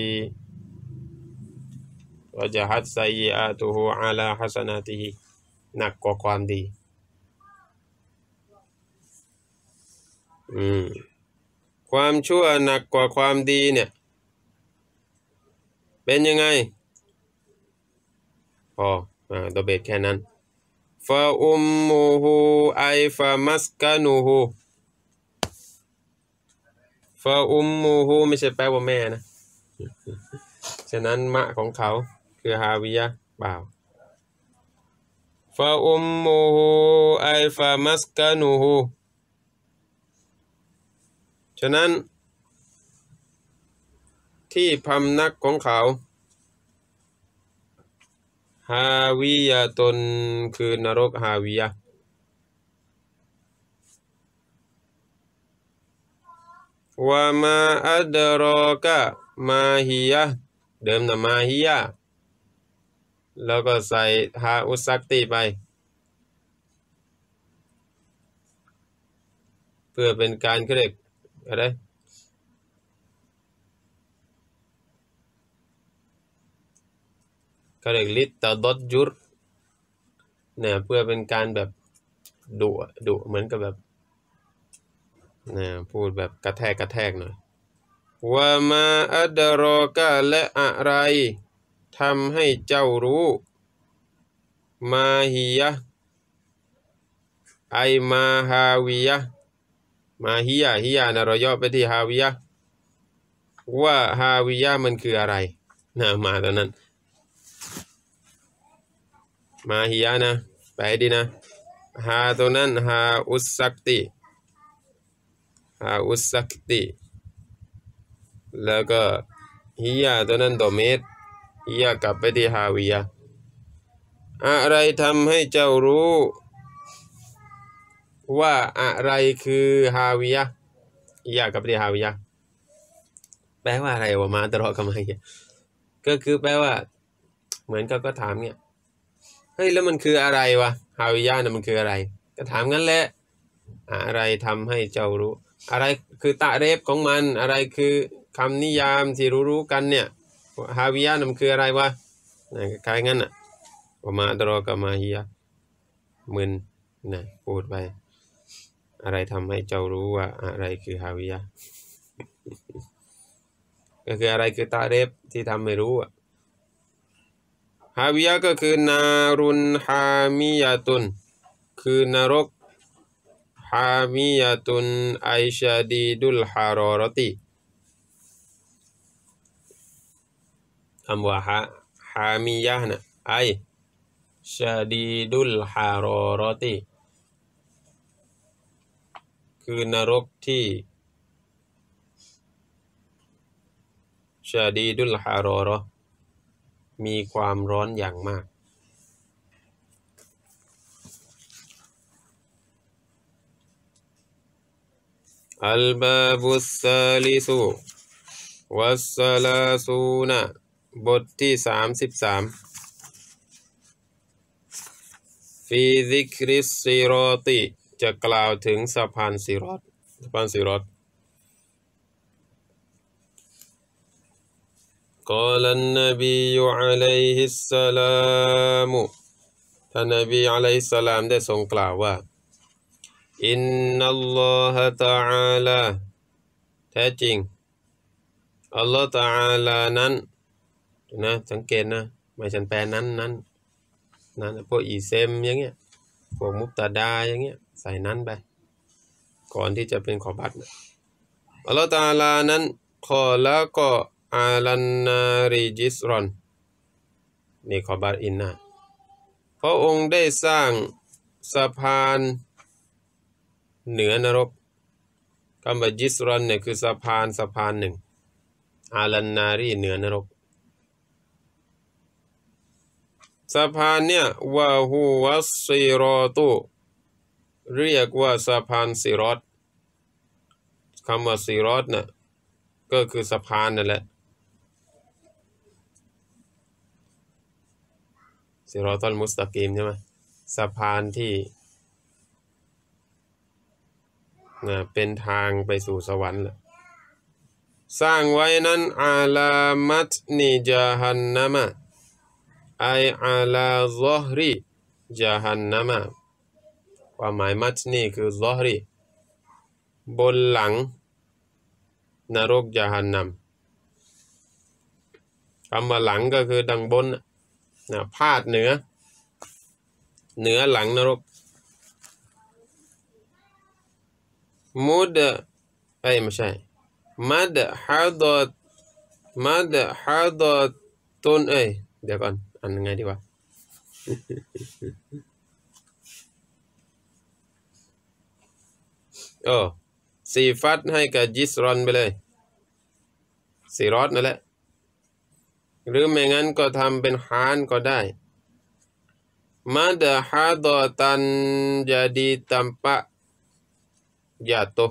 Speaker 1: รอจาฮัตไซยีอาตูฮูอาลาฮัสนาติฮีหนักกว่าความดีความชั่วหนักกว่าความดีเนี่ยเป็นยังไงตัวเบสแค่นั้นฟาอุมมูฮูไอฟามัสกานูฮูฟาอุมมูฮูไม่ใช่แปลว่าแม่นะฉะนั้นมะของเขาคือฮาวิยะเปล่าฟาอุมมูฮูไอฟามัสกานูฮูฉะนั้นที่พำนักของเขาฮาวิยะตนคือนรกฮาวิยะวะมาอัดรอกะมาฮิยะเดิมนะมาฮิยะแล้วก็ใส่ฮาอุสักตีไปเพื่อเป็นการเรียกอะไรเขาเรียกลิตตะดดจุรเนี่ยเพื่อเป็นการแบบดุเหมือนกับแบบพูดแบบกระแทกหน่อยว่ามาอัดรอกะและอะไรทำให้เจ้ารู้มาฮิยะไอมาฮาวิยะมาฮิยะนะเราย่อไปที่ฮาวิยะว่าฮาวิยะมันคืออะไรมาตอนนั้นมาฮิยะนะไปดีนะฮาตัวนั้นฮาอุสสักติแล้วก็ฮิยะตัวนั้นตัวเมตฮิยะกลับไปที่ฮาวิยะอะไรทำให้เจ้ารู้ว่าอะไรคือฮาวิยะฮิยะกลับไปที่ฮาวิยะแปลว่าอะไรวะมาตลอดกันมาก็คือแปลว่าเหมือนก็ถามเนี่ยเฮ้ยแล้วมันคืออะไรวะฮาวิยะน่ะมันคืออะไรก็ถามงั้นแหละอะไรทำให้เจ้ารู้อะไรคือตะเรฟของมันอะไรคือคำนิยามที่รู้กันเนี่ยฮาวิยะมันคืออะไรวะคล้ายงั้นว่ามาตรอกะมาฮิยะมึนพูดไปอะไรทำให้เจ้ารู้ว่าอะไรคือฮาวิยะก็คืออะไรคือตะเรฟที่ทำให้รู้ฮาวิยะก็คือนารุนฮามิยะตุนคือนรกฮามิยะตุนไอชาดีดุลฮารอรติคำว่าฮามิยะนะไอชาดีดุลฮารอรติคือนรกที่ชาดีดุลฮารอรอมีความร้อนอย่างมากอัลบาบุสซาลิซูวัสซาลาซูนะบทที่33ฟีซิกริสซิรอติจะกล่าวถึงสะพานซิรอตกล่าวนบีอะลัยฮิสสลามท่านนบีอะลัยฮิสสลามได้ทรงกล่าวว่าอินนัลลอฮะตะอาลาแท้จริงอัลลอฮฺตะอาลานั้นนะสังเกตนะไม่ฉันแปลนั้นพวกอีเซมอย่างเงี้ยพวกมุบตาดาอย่างเงี้ยใส่นั้นไปก่อนที่จะเป็นขอบัตนะอัลลอฮฺตะอาลานั้นขอแล้วก็อาลันนาริจิสรอนนี่ขอบัตอินนะพระองค์ได้สร้างสะพานเหนือนรกคำว่าจิสรอนเนี่ยคือสะพานหนึ่งอาลันนารีเหนือนรกสะพานเนี่ยวะฮูวัสซีรอตุเรียกว่าสะพานซิรอตคำว่าซิรอตน่ะก็คือสะพานนั่นแหละซิรอตัลมุสตะกีมใช่ไหมสะพานที่เป็นทางไปสู่สวรรค์แหละสร้างไว้นั้นอาลามัตนิจาฮันนัมะไออาลาซอฮรีจาฮันนัมะความหมายมัตนี่คือซอฮรีบนหลังนรกจาฮันนัมคำว่าหลังก็คือดังบนพาดเหนือหลังนรกมุดไม่ใช่มัดฮาดอตุนเดี๋ยวก่อนอันยังไงดีวะสีฟัดให้กับจิสรอนไปเลยสีรอดนั่นแหละหรือไม่งั้นก็ทำเป็นฮานก็ได้มัดฮาดอตันjadi tempat jatuh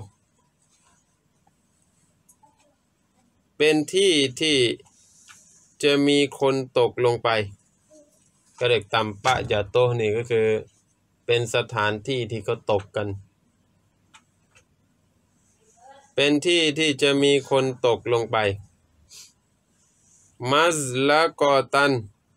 Speaker 1: เป็นที่ที่จะมีคนตกลงไปก็เรียกตัมปะยาโตนี่ก็คือเป็นสถานที่ที่เขาตกกันเป็นที่ที่จะมีคนตกลงไปมัซละกอตัน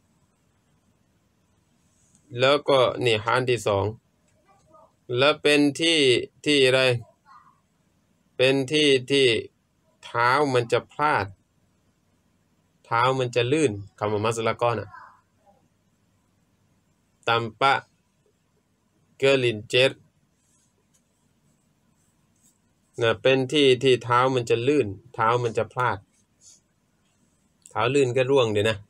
Speaker 1: แล้วก็นี่ฮานที่สองแล้วเป็นที่อะไรเป็นที่ที่เท้ามันจะพลาดเท้ามันจะลื่นคำว่ามัซละกอนะตัมปะเกลินเจตเป็นที่ที่เท้ามันจะลื่นเท้ามันจะพลาดเท้าลื่นก็ร่วงเดี๋ยวนะ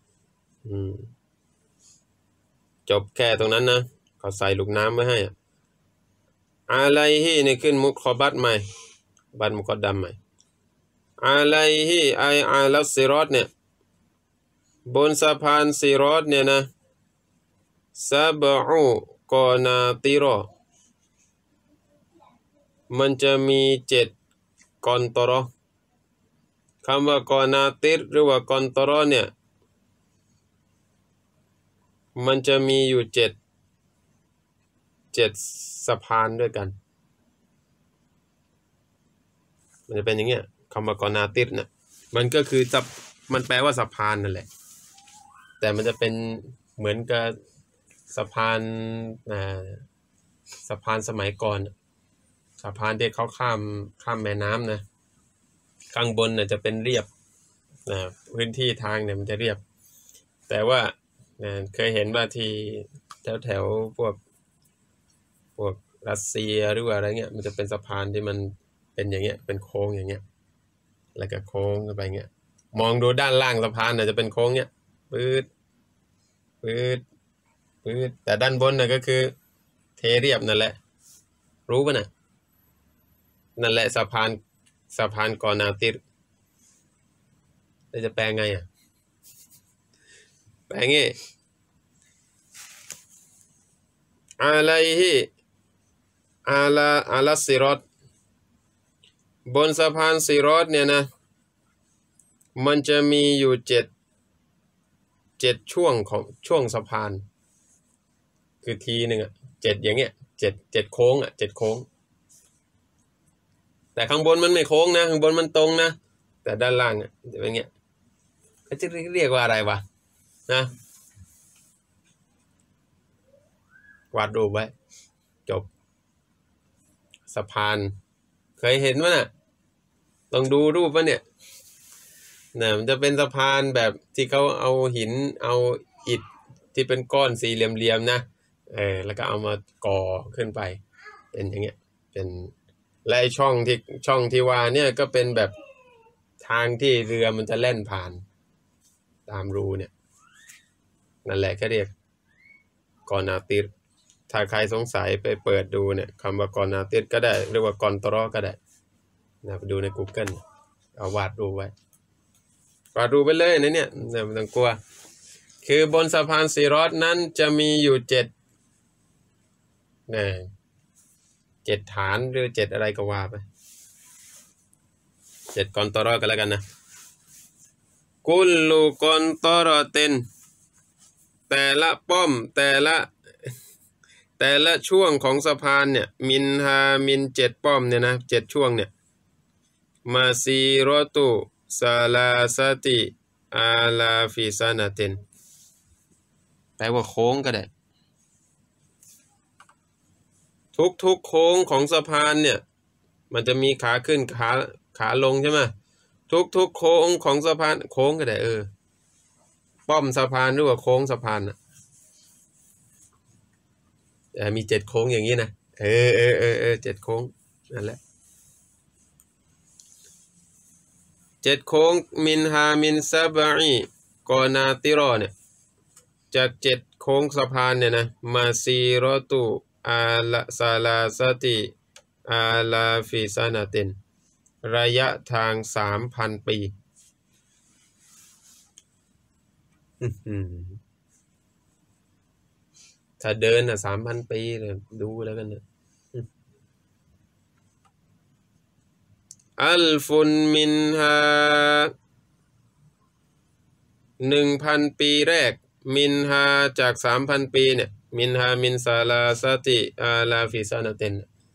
Speaker 1: จบแค่ตรงนั้นนะเขาใส่ลูกน้ำไว้ให้อะไรฮีนี่ขึ้นมุขบัตใหม่บัตมุกดำใหม่อะไรฮีไออาลัสซิรอตเนี่ยบนสะพานซิรอตเนี่ยนะซาบอูกอนาติรอมันจะมี7กอนตรอคำว่ากอนาติรหรือว่ากอนตรอเนี่ยมันจะมีอยู่7สะพานด้วยกันมันจะเป็นอย่างเงี้ยคำว่ากอนาติรเนี่ยมันก็คือมันแปลว่าสะพานนั่นแหละแต่มันจะเป็นเหมือนกับสะพานสมัยก่อนสะพานที่เขาข้ามแม่น้ำนะข้างบนจะเป็นเรียบพื้นที่ทางเนี่ยมันจะเรียบแต่ว่าเคยเห็นว่าที่แถวพวกรัสเซียหรือว่าอะไรเงี้ยมันจะเป็นสะพานที่มันเป็นอย่างเงี้ยเป็นโค้งอย่างเงี้ยแล้วก็โค้งไปเงี้ยมองดูด้านล่างสะพานจะเป็นโค้งเงี้ยปื๊ดแต่ด้านบนก็คือเทเรียบนั่นแหละรู้ป่ะนะนั่นแหละสะพานกอนาติรจะแปลไงแปลงี้อะไรฮีอาลัสซิรอตบนสะพานซิรอตเนี่ยนะมันจะมีอยู่7ช่วงสะพานคือทีหนึ่ง7อย่างเงี้ย7โค้ง7โค้งแต่ข้างบนมันไม่โค้งนะข้างบนมันตรงนะแต่ด้านล่างจะเป็นเงี้ยเขาจะเรียกว่าอะไรวะนะวาดรูปไว้จบสะพานเคยเห็นมั้ยน่ะต้องดูรูปป่ะเนี่ยมันจะเป็นสะพานแบบที่เขาเอาหินเอาอิฐที่เป็นก้อนสี่เหลี่ยมๆนะแล้วก็เอามาก่อขึ้นไปเป็นอย่างเงี้ยเป็นและช่องที่ว่าเนี่ยก็เป็นแบบทางที่เรือมันจะแล่นผ่านตามรูเนี่ยนั่นแหละก็เรียกกอนาติรถ้าใครสงสัยไปเปิดดูเนี่ยคำว่ากอนาติรก็ได้หรือว่ากอนตรอก็ได้นะไปดูใน Google เอาวาดรูปไว้วาดรูปไปเลยนะเนี่ยไม่ต้องกลัวคือบนสะพานซีรอตนั้นจะมีอยู่7ฐานหรือ7อะไรก็ว่าไป7กอนตรอกันแล้วกันนะกุลลูกอนตรอเต็นแต่ละป้อมแต่ละช่วงของสะพานเนี่ยมินฮามิน7ป้อมเนี่ยนะ7ช่วงเนี่ยมาซีรอตุซาลาซาติอาลาฟิซานาเตนแปลว่าโค้งก็ได้ทุกโค้งของสะพานเนี่ยมันจะมีขาขึ้นขาลงใช่ไหมทุกโค้งของสะพานโค้งก็ได้ป้อมสะพานหรือว่าโค้งสะพานน่ะมี7โค้งอย่างนี้นะ7โค้งนั่นแหละ7โค้งมินฮามินซาบะอีกอนาติรอเนี่ยจาก7โค้งสะพานเนี่ยนะมาซีรอตุอาลาซาลาซาติอาลาฟิซานาเตนระยะทาง 3,000 ปีถ้าเดิน3,000 ปีเลยดูแล้วกันนะอัลฟุนมินฮา1,000 ปีแรกมินฮาจาก 3,000 ปีเนี่ยมินฮามินซาลาซาติอาลาฟิซานาเตน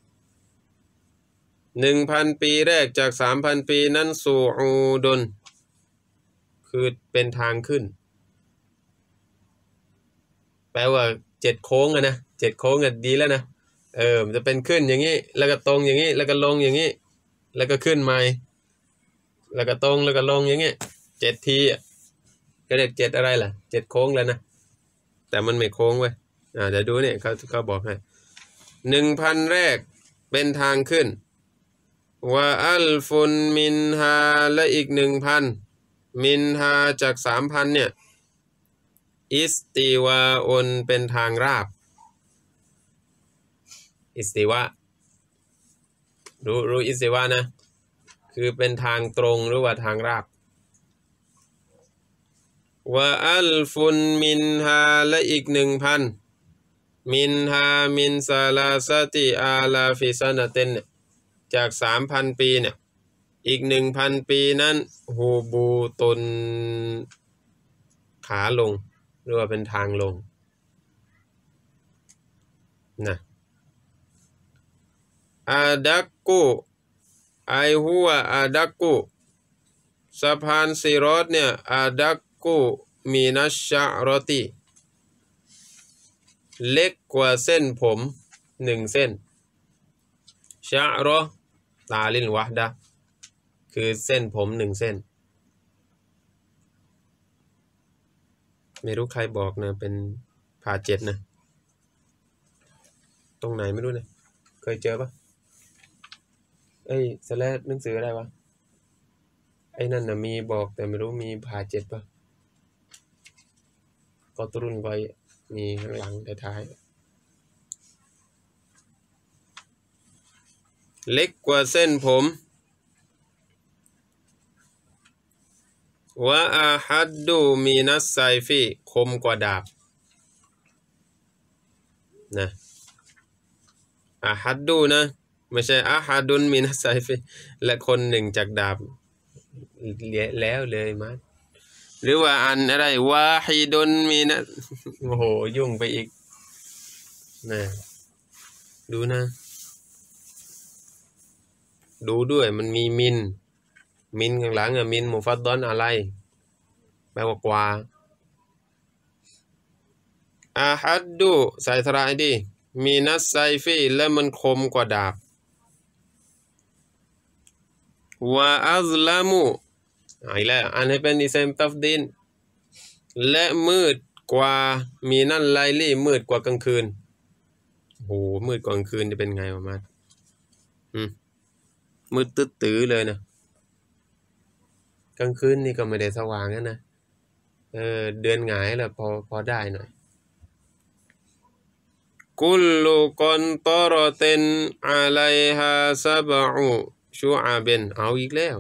Speaker 1: 1,000 ปีแรกจาก 3,000 ปีนั้นสู่อูดนคือเป็นทางขึ้นแปลว่า7โค้งนะ7โค้งดีแล้วนะมันจะเป็นขึ้นอย่างนี้แล้วก็ตรงอย่างนี้แล้วก็ลงอย่างนี้แล้วก็ขึ้นใหม่แล้วก็ตรงแล้วก็ลงอย่างนี้7ทีก็เรียก7อะไรล่ะ7โค้งแล้วนะแต่มันไม่โค้งเว้ยเดี๋ยวดูเนี่ยเขาบอกให้ 1,000 แรกเป็นทางขึ้นว่าอัลฟุนมินฮาและอีก 1,000 มินฮาจาก 3,000 เนี่ยอิสติวาอุนเป็นทางราบอิสติวะรู้อิสติวะนะคือเป็นทางตรงหรือว่าทางราบว่าอัลฟุนมินฮาและอีก 1,000 มินฮามินซาลาซาติอาลาฟิซานาเตนจาก 3,000 ปีเนี่ยอีก 1,000 ปีนั้นฮูบูตนขาลงหรือว่าเป็นทางลงนะอาดักกุไอฮัวอาดักกุสะพานซีรอตเนี่ยอาดักกุมีนัชชะรอติเล็กกว่าเส้นผม1 เส้นชะรอตาลินวะดะคือเส้นผม1 เส้นไม่รู้ใครบอกนะเป็นผ่า7นะตรงไหนไม่รู้นะเคยเจอปะสแลดหนังสืออะไรวะนั่นนะมีบอกแต่ไม่รู้มีผ่า7ปะก็ตรุ่นไว้มีข้างหลังท้ายเล็กกว่าเส้นผมวะอาฮัดดูมีนัสไซฟีคมกว่าดาบนะอาฮัดดูนะไม่ใช่อาฮัดุนมีนัสไซฟีและคนหนึ่งจากดาบแล้วเลยมั้ยหรือว่าอันอะไรวาฮิดุนมีนะโอ้โหยุ่งไปอีกนะดูนะดูด้วยมันมีมินข้างหลังมินมุฟัดดอนอะไรแปลว่ากว่าอาฮัดดูใส่ทรายดิมีนัสไซฟีและมันคมกว่าดาบวะอัซลามุอีกแล้วอันนี้เป็นอิสมตัฟดีนและมืดกว่ามีนั่นไลลี่มืดกว่ากลางคืนโหมืดกว่ากลางคืนจะเป็นไงวะมามืดตื้อเลยนะกลางคืนนี่ก็ไม่ได้สว่างนะเดือนหงายแล้วพอได้หน่อยกุลลุกอนตอรเตนอะลัยฮาซะบะอุชูอาเบนเอาอีกแล้ว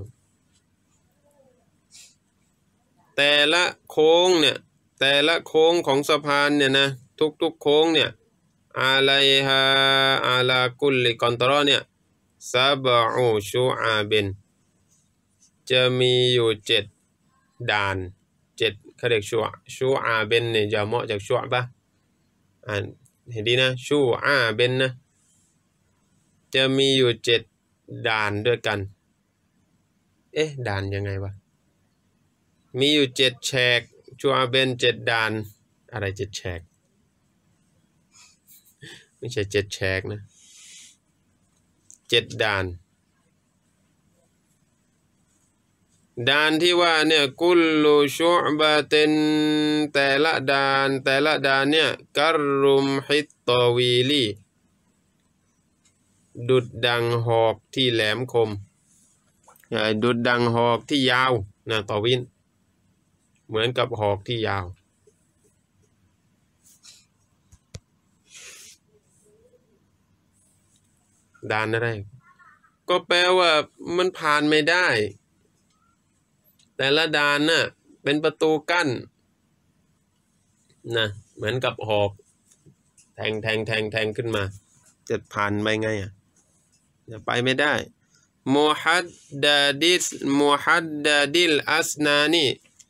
Speaker 1: แต่ละโค้งเนี่ยแต่ละโค้งของสะพานเนี่ยนะทุกโค้งเนี่ยอะลัยฮาอะลากุลลิกอนตอรเนี่ยซะบะอุชูอาเบนจะมีอยู่7 ด่าน7เขาเรียกชูอาเบนเนี่ยจะเหมาะจากชูปะเห็นดีนะชูอาเบนนะจะมีอยู่7 ด่านด้วยกันด่านยังไงวะมีอยู่7 แฉกชูอาเบน7 ด่านอะไร7 แฉกไม่ใช่7 แฉกนะ7 ด่านด่านที่ว่าเนี่ยกุลลูชุบะเตนแต่ละด่านเนี่ยกัรรุมฮิตตอวีลีดุดดังหอกที่แหลมคมดุดดังหอกที่ยาวนะตอวินเหมือนกับหอกที่ยาวด่านอะไรก็แปลว่ามันผ่านไม่ได้แต่ละด่านน่ะเป็นประตูกั้นนะเหมือนกับหอกแทงขึ้นมาจะผ่านไปไงจะไปไม่ได้มุฮัดดาดิลอัสนานี่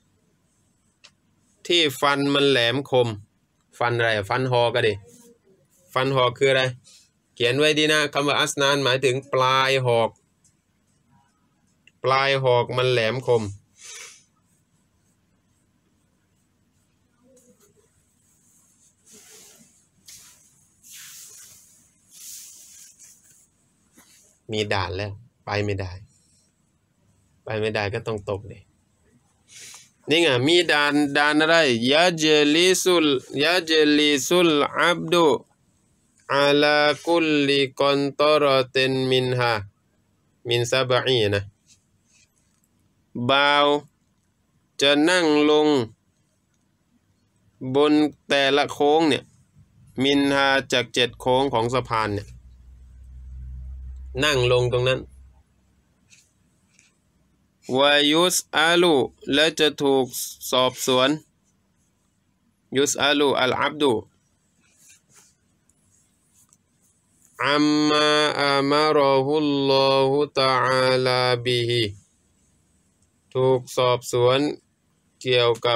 Speaker 1: ที่ฟันมันแหลมคมฟันอะไรฟันหอกดิฟันหอกคืออะไรเขียนไว้ดีนะคำว่าอัสนานหมายถึงปลายหอกมันแหลมคมมีด่านแล้วไปไม่ได้ก็ต้องตกเลยนี่ไงมีด่านอะไรยะเจลิสุลอับดุอาลาคุลลิกอนตอรเตนมินซาบะอีนะบ่าวจะนั่งลงบนแต่ละโค้งเนี่ยมินฮาจาก7 โค้งของสะพานเนี่ยนั่งลงตรงนั้นวายุสอาลูและจะถูกสอบสวนยุสอาลูอัลอับดุอัมมาอามารอฮุลลอฮุตะอาลาบิฮิถูกสอบสวนเกี่ยวกับ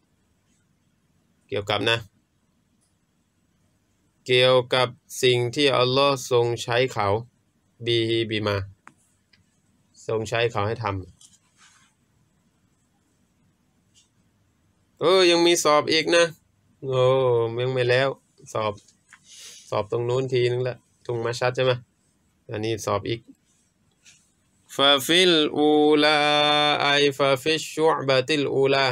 Speaker 1: สิ่งที่อัลลอฮ์ทรงใช้เขาบิมาทรงใช้เขาให้ทำยังมีสอบอีกนะยังไม่แล้วสอบตรงนู้นทีนึงละทุ่งมาชัดใช่ไหมอันนี้สอบอีกฟาฟิลอูลาฟาฟิชชุบะติลอูลา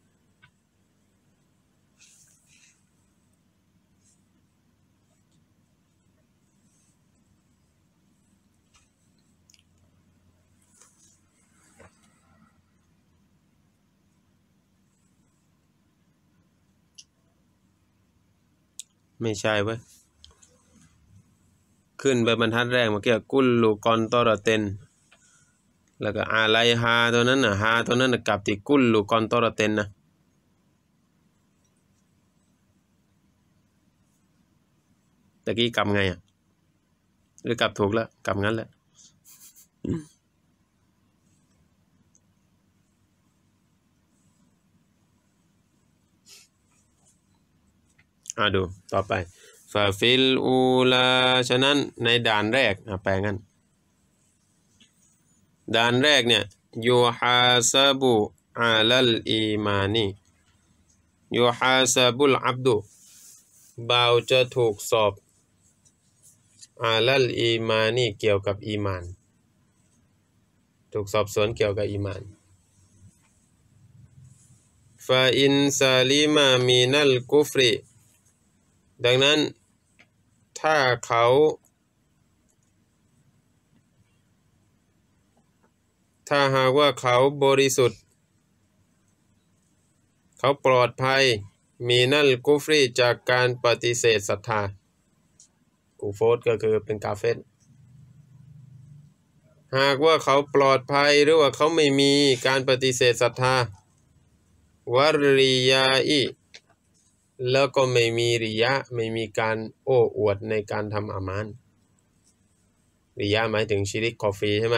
Speaker 1: ไม่ใช่เว้ยขึ้นไปบรรทัดแรกเมื่อกี้กุลลูกอนตอรเตนแล้วก็อะไรฮาตัวนั้นฮาตัวนั้นกลับที่กุลลูกอนตอรเตนนะตะกี้กลับไงหรือกลับถูกแล้วกลับงั้นแหละดูต่อไปฟาฟิลอูลาฉะนั้นในด่านแรกแปลงั้นด่านแรกเนี่ยยูฮาซาบุอาลัลอีมานียูฮาซาบุลอับดุบ่าวจะถูกสอบอาลัลอีมานีเกี่ยวกับอีมานถูกสอบสวนเกี่ยวกับอีหม่านฟาอินซาลิมามินัลกุฟริดังนั้นถ้าหากว่าเขาบริสุทธิ์เขาปลอดภัยมีนัลกุฟรีจากการปฏิเสธศรัทธากูโฟร์ก็คือเป็นกาเฟรหากว่าเขาปลอดภัยหรือว่าเขาไม่มีการปฏิเสธศรัทธาวะริยาอีแล้วก็ไม่มีริยะไม่มีการโอ้อวดในการทำอามานริยะหมายถึงชิริกคอฟีใช่ไหม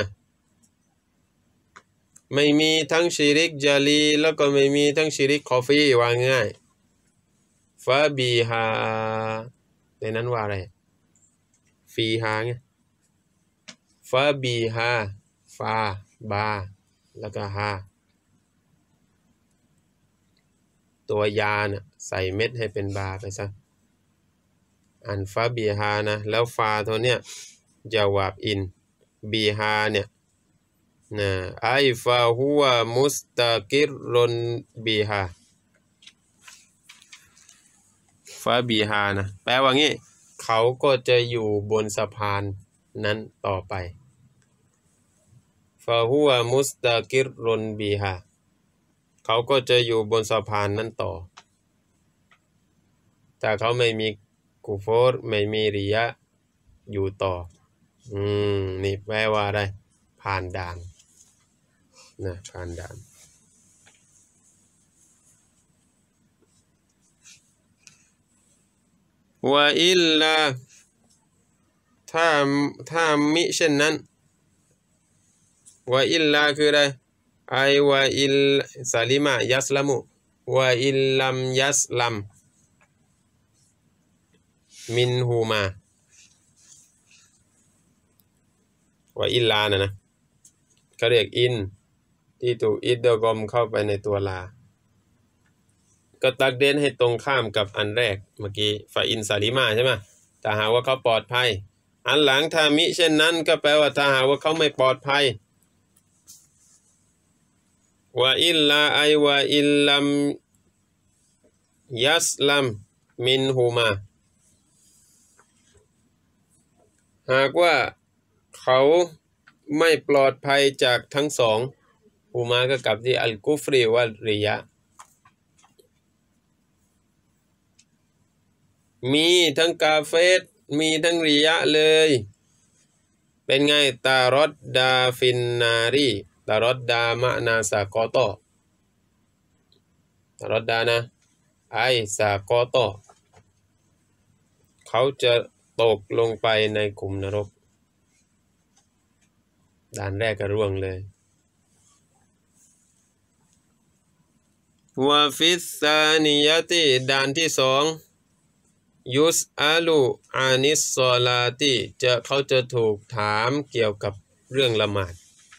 Speaker 1: ไม่มีทั้งชิริกจาลีแล้วก็ไม่มีทั้งชิริกคอฟีว่าง่ายฟาบีฮาในนั้นว่าอะไรฟีฮาไงฟาบีฮาฟาบาแล้วก็ฮาตัวยาน่ะใส่เม็ดให้เป็นบาไปซะอันฟาบีฮานะแล้วฟาตัวเนี้ยจาวาบอินบีฮาเนี่ยนะไอฟาฮัวมุสตะกิรรนบีฮาฟาบีฮานะแปลว่างี้เขาก็จะอยู่บนสะพานนั้นต่อไปฟาฮัวมุสตะกิรรนบีฮาเขาก็จะอยู่บนสะพานนั้นต่อถ้าเขาไม่มีกุฟรไม่มีริยะอยู่ต่อนี่แปลว่าได้ผ่านด่านนะผ่านด่านวะอิลลาถ้ามิเช่นนั้นวะอิลลาคืออะไรไอวะอิลซาลิมายัสลามุวะอิลลัมยัสลัมมินฮูมาวะอิลลานะเขาเรียกอินที่ถูกอิดดกอมเข้าไปในตัวลาก็ตักเดนให้ตรงข้ามกับอันแรกเมื่อกี้ฟาอินซาลิมาใช่ไหมถ้าหากว่าเขาปลอดภัยอันหลังถ้ามิเช่นนั้นก็แปลว่าถ้าหากว่าเขาไม่ปลอดภัยวะอิลลาไอวะอิลลัมยัสลัมมินฮูมาหากว่าเขาไม่ปลอดภัยจากทั้งสองฮูมาก็กลับที่อัลกุฟรีวะริยะมีทั้งกาเฟรมีทั้งริยะเลยเป็นไงตารอดดาฟินนารีตารอดดามะนาสากอตอตารอดดานะไอสากอตอเขาจะตกลงไปในขุมนรกด่านแรกก็ร่วงเลยวะฟิสซานิยติด่านที่สองยุสอาลูอานิสซอลาติเขาจะถูกถามเกี่ยวกับเรื่องละหมาด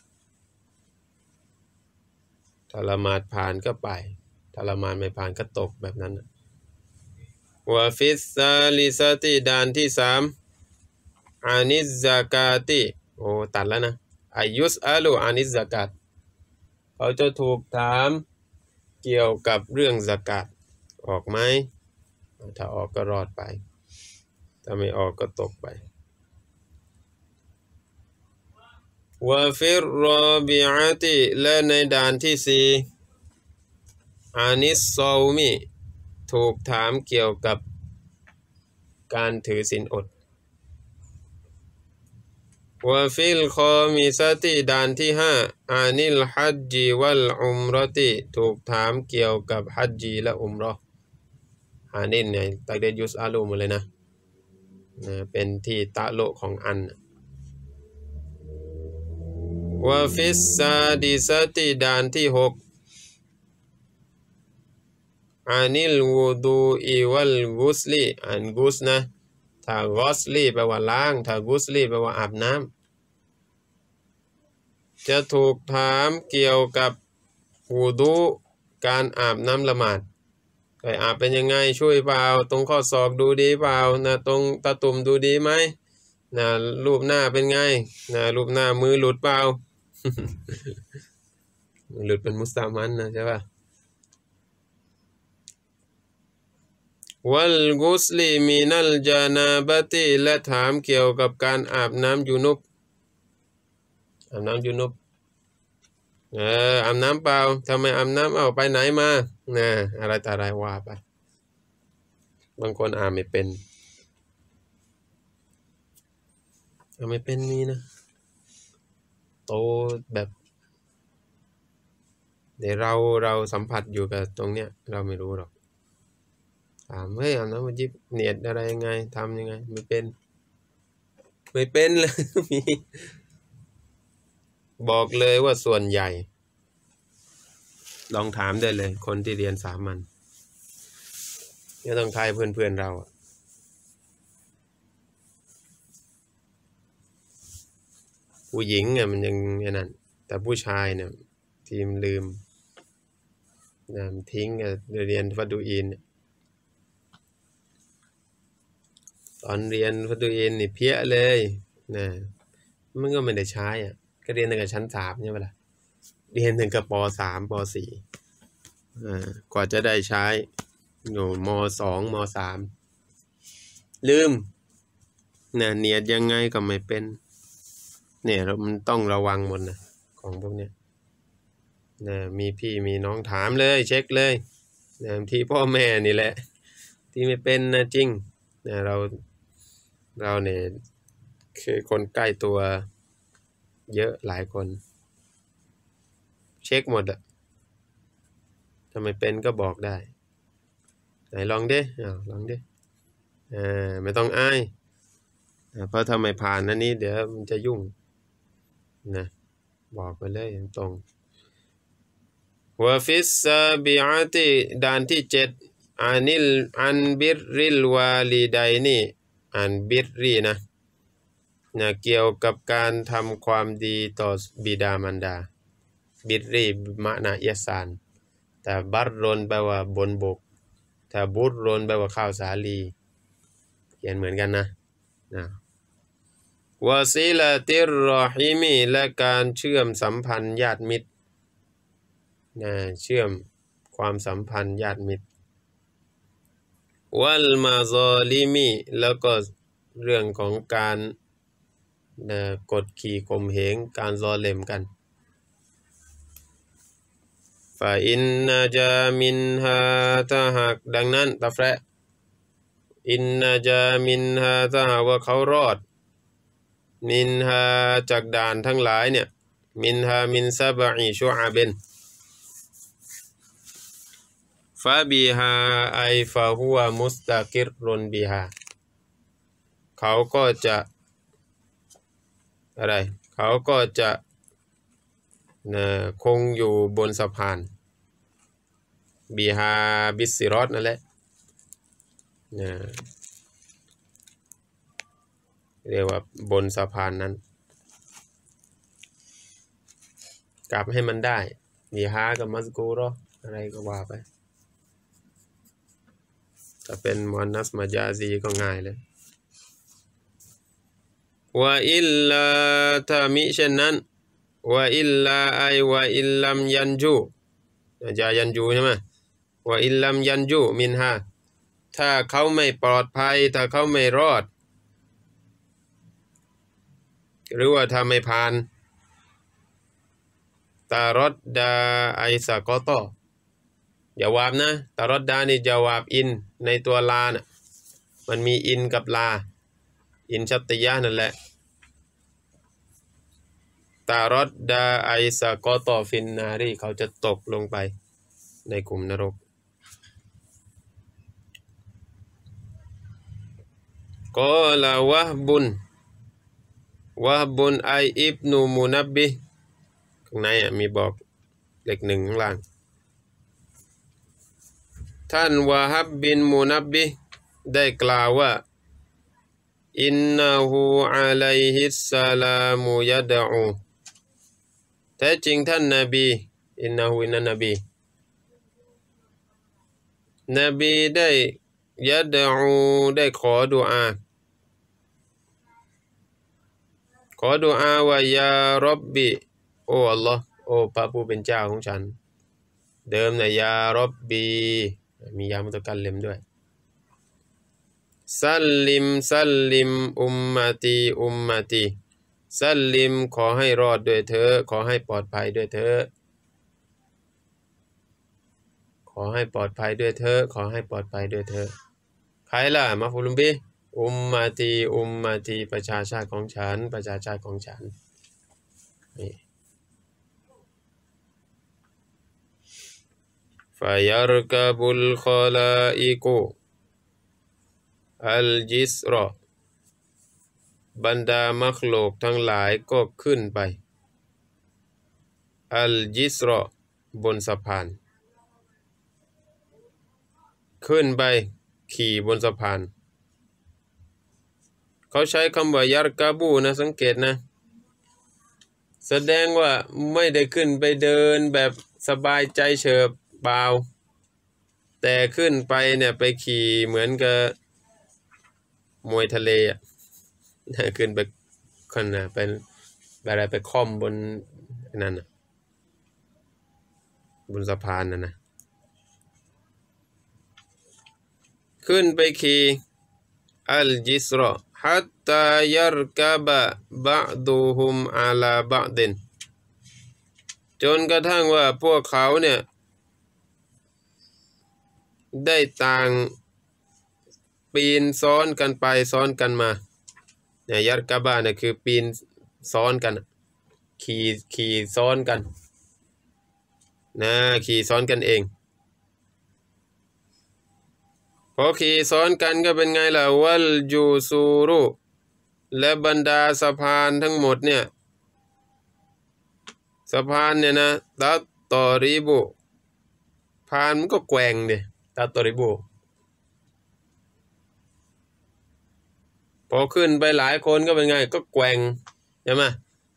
Speaker 1: ถ้าละหมาดผ่านก็ไปถ้าละหมาดไม่ผ่านก็ตกแบบนั้นวะฟิสซาลิซาติด่านที่สามอานิสซากาติโอ้ตัดแล้วนะอายุสอาลูอานิสซากาตเขาจะถูกถามเกี่ยวกับเรื่องซากาตออกไหมถ้าออกก็รอดไปถ้าไม่ออกก็ตกไปวะฟิรรอบิอาติและในด่านที่สี่อานิสซอมิถูกถามเกี่ยวกับการถือศีลอดวะฟิลคอมิซาติด่านที่ห้าอานิลฮัจจีวัลอุมรติถูกถามเกี่ยวกับฮัจจีและอุมเราะห์อานินเนี่ยตักเดยุสอาลูมาเลยนะเป็นที่ตะโลของอันวะฟิสซาดิซาติด่านที่หกอานิลวูดูอีวัลกุสลีอันกุสนะถ้ากุสลีแปลว่าล้างถ้ากุสลีแปลว่าอาบน้ำจะถูกถามเกี่ยวกับวูดูการอาบน้ำละหมาดไปอาบเป็นยังไงช่วยเปล่าตรงข้อศอกดูดีเปล่านะตรงตะตุ่มดูดีไหมนะรูปหน้าเป็นไงนะรูปหน้ามือหลุดเปล่าหลุดเป็นมุสตามันนะใช่ป่ะวัลกุสลีมินัลจานาบะติและถามเกี่ยวกับการอาบน้ำยูนุบอาบน้ำยูนุบอาบน้ำเปล่าทำไมอาบน้ำเอาไปไหนมาอะไรต่ออะไรว่าไปบางคนอาบไม่เป็นไม่เป็นมีนะโตแบบเดี๋ยวเราสัมผัสอยู่กับตรงเนี้ยเราไม่รู้หรอกถามเฮ้ยอาบน้ำวัจิบเนียดอะไรยังไงทำยังไงไม่เป็นเลยมีบอกเลยว่าส่วนใหญ่ลองถามได้เลยคนที่เรียนสามัญไม่ต้องทายเพื่อนเราผู้หญิงเนี่ยมันยังนั่นแต่ผู้ชายเนี่ยทีมลืมทิ้งเรียนฟัดูอินตอนเรียนฟัดูอินนี่เพี้ยเลยนะมันก็ไม่ได้ใช้ก็เรียนตั้งแต่ชั้น3ใช่ไหมล่ะเรียนถึงกับป.3 ป.4กว่าจะได้ใช้อยู่ม.2 ม.3 ลืมเนียดยังไงก็ไม่เป็นเนี่ยมันต้องระวังหมดนะของพวกเนี้ยมีพี่มีน้องถามเลยเช็คเลยที่พ่อแม่นี่แหละที่ไม่เป็นนะจริงเราเนี่ยคือคนใกล้ตัวเยอะหลายคนเช็คหมดทำไมเป็นก็บอกได้ไหนลองดิลองดิไม่ต้องอายเพราะถ้าไม่ผ่านนั้นนี้เดี๋ยวมันจะยุ่งนะบอกไปเลยตรงวะฟิสซาบิอะติด่านที่7อันบิรริลวาลิดัยนีอันบิรรีนะเกี่ยวกับการทำความดีต่อบิดามารดาบิรรีมะนะอิห์ซานแต่บัรรนแปลว่าบนบกถ้าบุรรนแปลว่าข้าวสาลีเขียนเหมือนกันนะวะซิลาติรรอฮิมีและการเชื่อมสัมพันธ์ญาติมิตรเชื่อมความสัมพันธ์ญาติมิตรวัลมาซอลิมีแล้วก็เรื่องของการกดขี่ข่มเหงการซอเลมกันฟาอินนาจามินฮาถ้าหากดังนั้นตะแฟะอินนาจามินฮาถ้าหากว่าเขารอดมินฮาจากด่านทั้งหลายเนี่ยมินฮามินซาบะอีชุอาบินฟาบิฮาไอฟาฮัวมุสตะกิรรุนบิฮาเขาก็จะอะไรเขาก็จะคงอยู่บนสะพานบิฮาบิสซิรอตนั่นแหละเรียกว่าบนสะพานนั้นกลับให้มันได้บิฮากับมัสกูรออะไรก็ว่าไปถ้าเป็นมุอันนัสมัจญาซีก็ง่ายเลยวะอิลลาถ้ามิเช่นนั้นวะอิลลาไอวะอิลลัมยันจูจะยันจูใช่ไหมวะอิลลัมยันจูมินฮาถ้าเขาไม่ปลอดภัยถ้าเขาไม่รอดหรือว่าถ้าไม่ผ่านตารอดดาไอซากอตออย่าวาบนะตารอดดานี่จะวาบอินในตัวลานะมันมีอินกับลาอินชัตติยะนั่นแหละตารอดดาไอซากอตอฟินนารีเขาจะตกลงไปในกลุ่มนรกกอลาวะบุนไออิบนูมุนับบิข้างในมีบอกเลข1ข้างล่างท่านวะฮับบินมุนับบิได้กล่าวว่าอินนะฮูอะลัยฮิสสลามุยะดะอูแท้จริงท่านนบีอินนะฮูอินนะนบีได้ยะดะอูได้ขอดุอาว่ายาร็อบบิโอ้อัลลอฮ์โอ้พระผู้เป็นเจ้าของฉันเดิมนะยารอบบีมียามุตะกัลลิมด้วยซัลลิมซัลลิมอุมมะตีอุมมะตีซัลลิมขอให้รอดด้วยเธอขอให้ปลอดภัยด้วยเธอขอให้ปลอดภัยด้วยเธอขอให้ปลอดภัยด้วยเธอใครล่ะมาฟูลุมบีอุมมะตีอุมมะตีประชาชาติของฉันประชาชาติของฉันนี่ฟะยัรกะบุลคอลาอิกุอัลจิสรอบรรดามัคลูกทั้งหลายก็ขึ้นไปอัลจิสรอบนสะพานขึ้นไปขี่บนสะพานเขาใช้คำว่ายัรกาบูนะสังเกตนะแสดงว่าไม่ได้ขึ้นไปเดินแบบสบายใจเฉิบเปล่าแต่ขึ้นไปเนี่ยไปขี่เหมือนกับมวยทะเลอ่ะขึ้นไปขึ้นนะเป็นอะไรไปค่อมบนนั่นนะบนสะพานนะขึ้นไปขี่อัลจิสรอฮัตตายัรกะบะบะดูฮุมอาลาบะดินจนกระทั่งว่าพวกเขาเนี่ยได้ต่างปีนซ้อนกันไปซ้อนกันมาเนี่ยยัรกะบะเนี่ยคือปีนซ้อนกันขี่ซ้อนกันนะขี่ซ้อนกันเองพอขี่ซ้อนกันก็เป็นไงล่ะวัลจูซูรุและบรรดาสะพานทั้งหมดเนี่ยสะพานเนี่ยนะตัดตอริบุพานมันก็แกว่งดิตัดตอริบุพอขึ้นไปหลายคนก็เป็นไงก็แกว่งใช่ไหม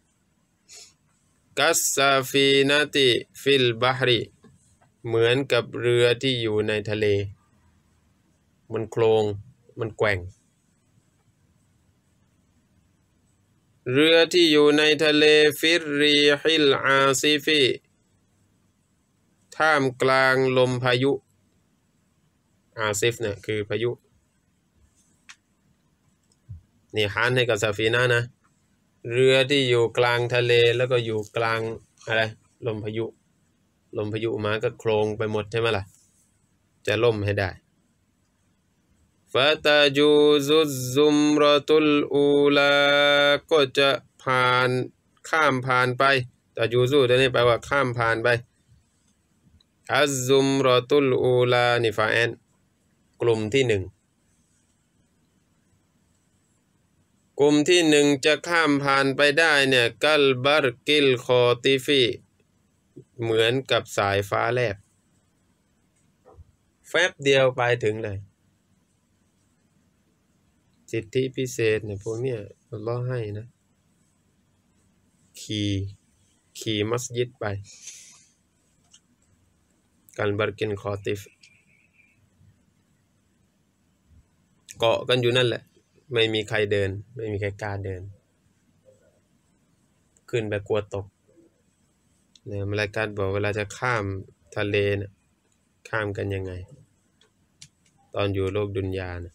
Speaker 1: กัสซาฟีนาติฟิลบาฮรีเหมือนกับเรือที่อยู่ในทะเลมันโคลงมันแกว่งเรือที่อยู่ในทะเลฟิรรีฮิลอาซิฟีท่ามกลางลมพายุอาซิฟเนี่ยคือพายุนี่ฮานให้กับซาฟีนะนะเรือที่อยู่กลางทะเลแล้วก็อยู่กลางอะไรลมพายุมาก็โคลงไปหมดใช่ไหมล่ะจะล่มให้ได้ฟาตาจูซุซุมรตุลอูลาก็จะข้ามผ่านไปตาจูซุตัวนี้แปลว่าข้ามผ่านไปอัซซุมรตุลอูลานิฟาแอนกลุ่มที่หนึ่งกลุ่มที่หนึ่งจะข้ามผ่านไปได้เนี่ยกัลบัรกิลคอติฟีเหมือนกับสายฟ้าแลบแฟบเดียวไปถึงเลยสิทธิพิเศษเนี่ยพวกเนี้ยอัลเลาะห์ให้นะขี่มัสยิดไปกัลบัรกิลคอติฟเกาะกันอยู่นั่นแหละไม่มีใครเดินไม่มีใครกล้าเดินขึ้นไปกลัวตกเนี่ยมลาอิกะฮ์บอกเวลาจะข้ามทะเลเนี่ยข้ามกันยังไงตอนอยู่โลกดุนยานะ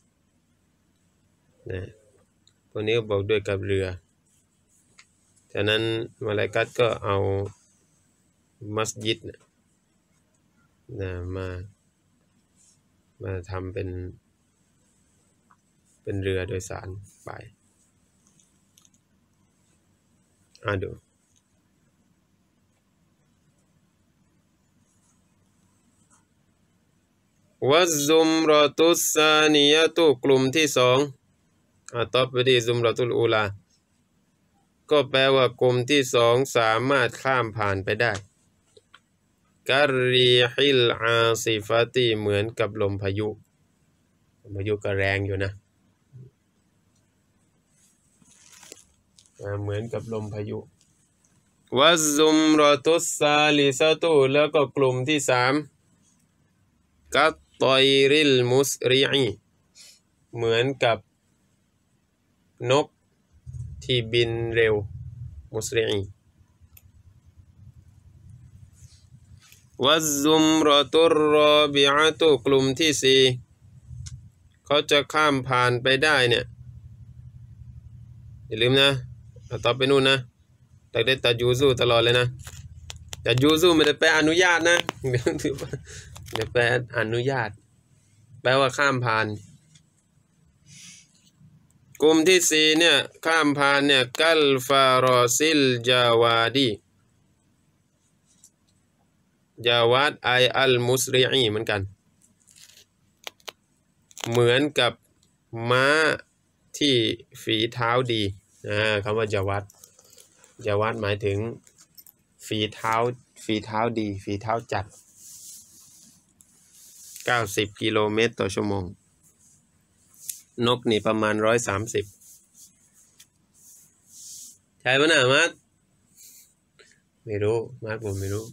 Speaker 1: พวกนี้บอกด้วยกับเรือฉะนั้นมลาอิกะฮ์ก็เอามัสยิดมาทำเป็นเรือโดยสารไปดูวัซซุมรอตุสซานียะตุกลุ่มที่สองตอบไปที่ซุมรอตุลอูลาก็แปลว่ากลุ่มที่สองสามารถข้ามผ่านไปได้กัรรีฮิลอาซิฟาตีเหมือนกับลมพายุก็แรงอยู่นะเหมือนกับลมพายุวัซซุมรอตุสซาลิซาตุแล้วก็กลุ่มที่สามกัตตอยริลมุสริอีเหมือนกับนกที่บินเร็วมุสริอีวัซซุมรอตุรรอบิอะตุกลุ่มที่สี่เขาจะข้ามผ่านไปได้เนี่ยอย่าลืมนะต่อไปนู่นนะแต่ได้ตาจูซูตลอดเลยนะแต่จูซูไม่ได้แปลอนุญาตนะเดี๋ยวแปลอนุญาตแปลว่าข้ามผ่านกลุ่มที่สี่เนี่ยข้ามผ่านเนี่ยกัลฟารอซิลจาวาดีจาวาดไออัลมุสริอีเหมือนกันเหมือนกับม้าที่ฝีเท้าดีคำว่าจาวาดหมายถึงฝีเท้าดีฝีเท้าจัด90 กิโลเมตรต่อชั่วโมงนกนี่ประมาณ130ใช่ปะน่ะมัดไม่รู้มัดผมไม่รู้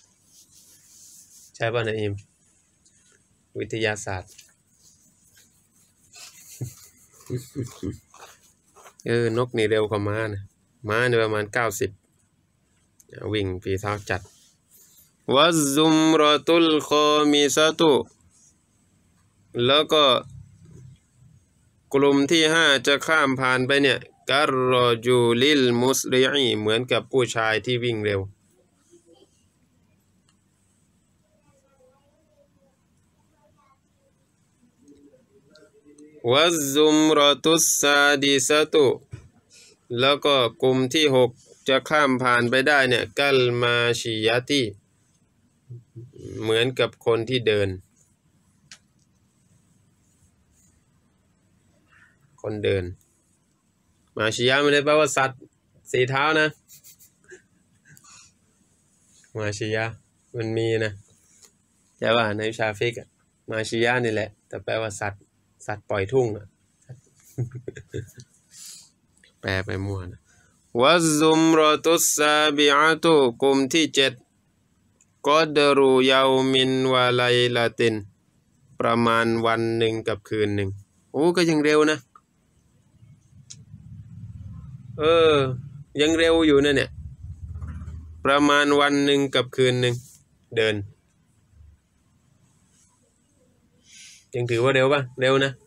Speaker 1: ใช่ป่ะนะอิมวิทยาศาสตร์นกนี่เร็วกว่าม้านะม้าเนี่ยประมาณ90วิ่งฝีเท้าจัดวัซซุมรอตุลคอมิซาตุแล้วก็กลุ่มที่5จะข้ามผ่านไปเนี่ยกัรรอจูลิลมุสริอีเหมือนกับผู้ชายที่วิ่งเร็ววัซซุมรอตุสซาดิซาตุแล้วก็กลุ่มที่6จะข้ามผ่านไปได้เนี่ยกัลมาชิยะตีเหมือนกับคนที่เดินคนเดินมาชิยะไม่ได้แปลว่าสัตว์4 เท้านะมาชิยะมันมีนะใช่ป่ะในวิชาฟิกมาชิยะนี่แหละแต่แปลว่าสัตว์ปล่อยทุ่งแปลไปมั่วนะวัซซุมรอตุสซาบิอะตุกลุ่มที่7กอดรูยาวมินวะไลลาตินประมาณวันหนึ่งกับคืนหนึ่งโอ้ก็ยังเร็วนะยังเร็วอยู่นะเนี่ยประมาณวันหนึ่งกับคืนหนึ่งเดินยังถือว่าเร็วป่ะเร็วนะ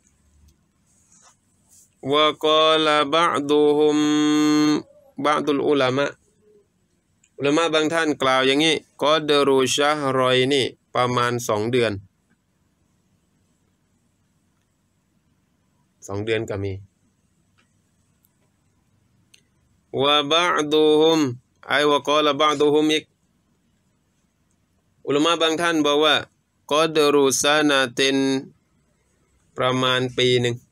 Speaker 1: วะกอลาบะดุฮุมบะดุลอุลามะบางท่านกล่าวอย่างนี้กอดรูชะฮรอยนี่ประมาณ2 เดือน2 เดือนก็มีวะบะดุฮุมวะกอลาบะดุฮุมอีกอุลามะบางท่านบอกว่ากอดรูซานาตินประมาณปีหนึ่ง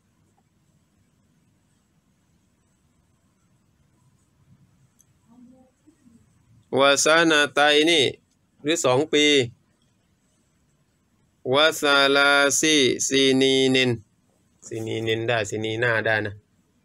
Speaker 1: วาซานาไตนี่หรือ2 ปีวาซาลาซีนีนินได้ซีนีหน้าได้นะ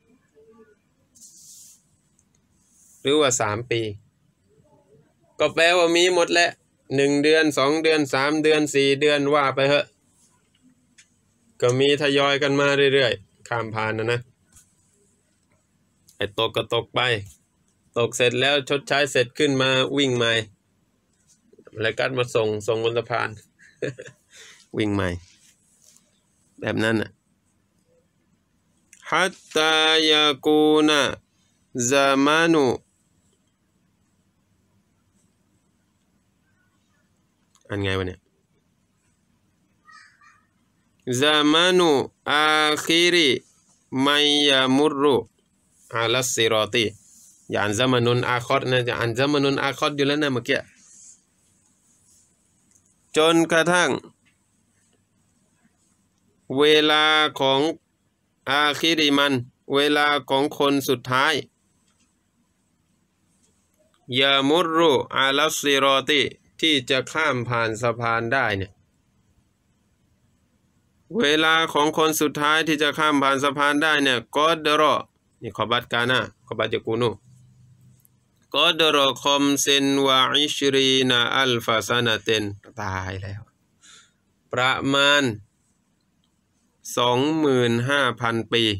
Speaker 1: หรือว่า3 ปีก็แปลว่ามีหมดแหละ1 เดือน2 เดือน3 เดือน4 เดือนว่าไปเถอะก็มีทยอยกันมาเรื่อยๆข้ามผ่านนะไอ้ตกก็ตกไปตกเสร็จแล้วชดใช้เสร็จขึ้นมาวิ่งใหม่แล้วก็มาส่งบนสะพาน วิ่งใหม่แบบนั้นน่ะฮัตตายากูนะซามานุอันไงวะเนี่ยซามานุอาคิริมัยยามุรุอาลัสซิรอตีอย่าอ่านซามานุนอาคอดนะจะอ่านซามานุนอาคอดอยู่แล้วนะเมื่อกี้จนกระทั่งเวลาของอาคิริมันเวลาของคนสุดท้ายยามุรุอาลัสซิรอตีที่จะข้ามผ่านสะพานได้เนี่ยเวลาของคนสุดท้ายที่จะข้ามผ่านสะพานได้เนี่ยกอดรอนี่ขอบัตรกานะขอบัตรจะกูนูกอดรอคอมเซนวะอิชรีนาอัลฟาซานาเตนตายแล้วประมาณ 25,000 ปี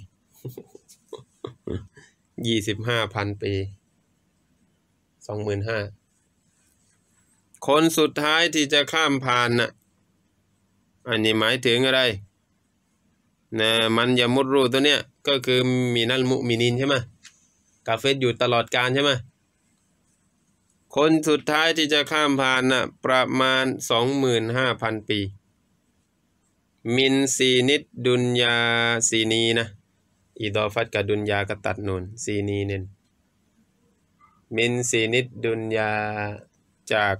Speaker 1: 25,000 ปี 25,000 คนสุดท้ายที่จะข้ามผ่านน่ะอันนี้หมายถึงอะไรนะมันยามุรูตัวเนี้ยก็คือมีนัลมุมินินใช่ไหมกาเฟรอยู่ตลอดกาลใช่ไหมคนสุดท้ายที่จะข้ามผ่านน่ะประมาณ 25,000 ปีมินซีนิดดุนยาซีนีนะอิดอฟัตกับดุนยาก็ตัดนูนซีนีเน้นมินซีนิดดุนยาจาก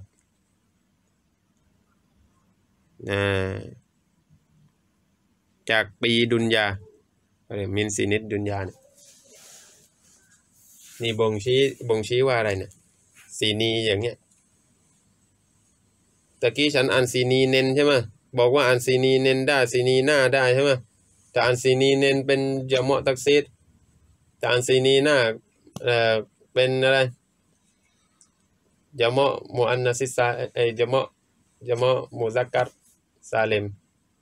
Speaker 1: จากปีดุนยามินซีนิดดุนยานี่บ่งชี้ว่าอะไรเนี่ยซีนีอย่างเงี้ยตะกี้ฉันอ่านซีนีเน้นใช่ไหมบอกว่าอ่านซีนีเน้นได้ซีนีหน้าได้ใช่ไหมแต่อ่านซีนีเน้นเป็นยะเมาะตักซีดแต่อ่านซีนีหน้าเป็นอะไรยะเมาะมุอันนัสซายะเมาะมุซักกัรซาเลม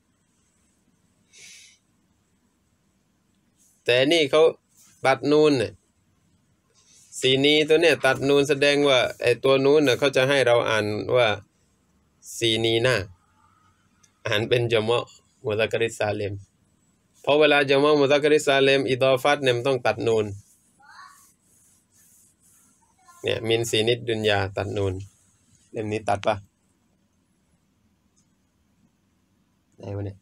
Speaker 1: แต่นี่เขาตัดนูนเนี่ยซีนีตัวเนี่ยตัดนูนแสดงว่าไอ้ตัวนู้นเนี่ยเขาจะให้เราอ่านว่าซีนีหน้าอ่านเป็นยะเมาะมุซักกัรซาเลมเพราะเวลาจะมามุซักกัรซาเลมอิดอฟัตเนี่ยมันต้องตัดนูนเนี่ยมินซีนิดดุนยาตัดนูนเล่มนี้ตัดปะไหนวะเนี่ย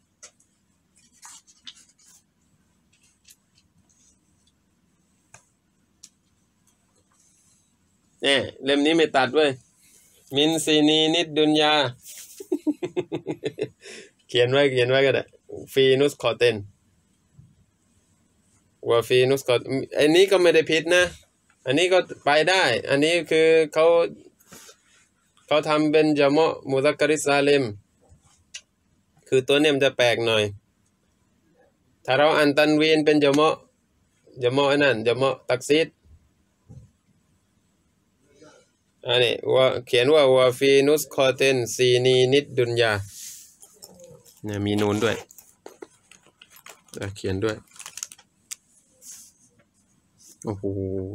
Speaker 1: เล่มนี้ไม่ตัดเว้ยมินซีนีนิดดุนยา เขียนไว้ก็ได้ฟีนุสคอเตนว่าฟีนุสคออันนี้ก็ไม่ได้ผิดนะอันนี้ก็ไปได้อันนี้คือเขาทำเป็นยะเมาะมุซักกัรซาเลมคือตัวเนี่ยมันจะแปลกหน่อยถ้าเราอ่านตันวีนเป็นยะเมาะไอ้นั่นยะเมาะตักซีดอันนี้ว่าเขียนว่าวาฟีนุสคอเตนซีนีนิดดุนยาเนี่ยมีนูนด้วยเขียนด้วยโอ้โห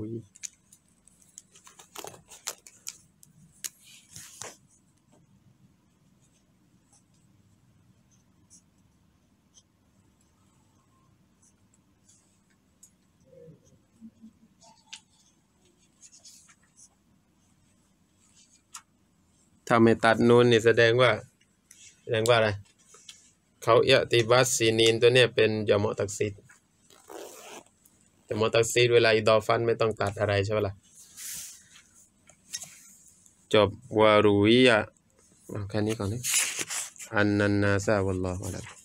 Speaker 1: ถ้าไม่ตัดนูนนี่แสดงว่าอะไรเขายะติบัสซีนีนตัวเนี้ยเป็นยะเมาะตักซีดยะเมาะตักซีดเวลาอิดอฟันไม่ต้องตัดอะไรใช่ไหมล่ะจบวารุวิยะแค่นี้ก่อนนะอันนันนาซาวัลลอฮุอะลัยฮิ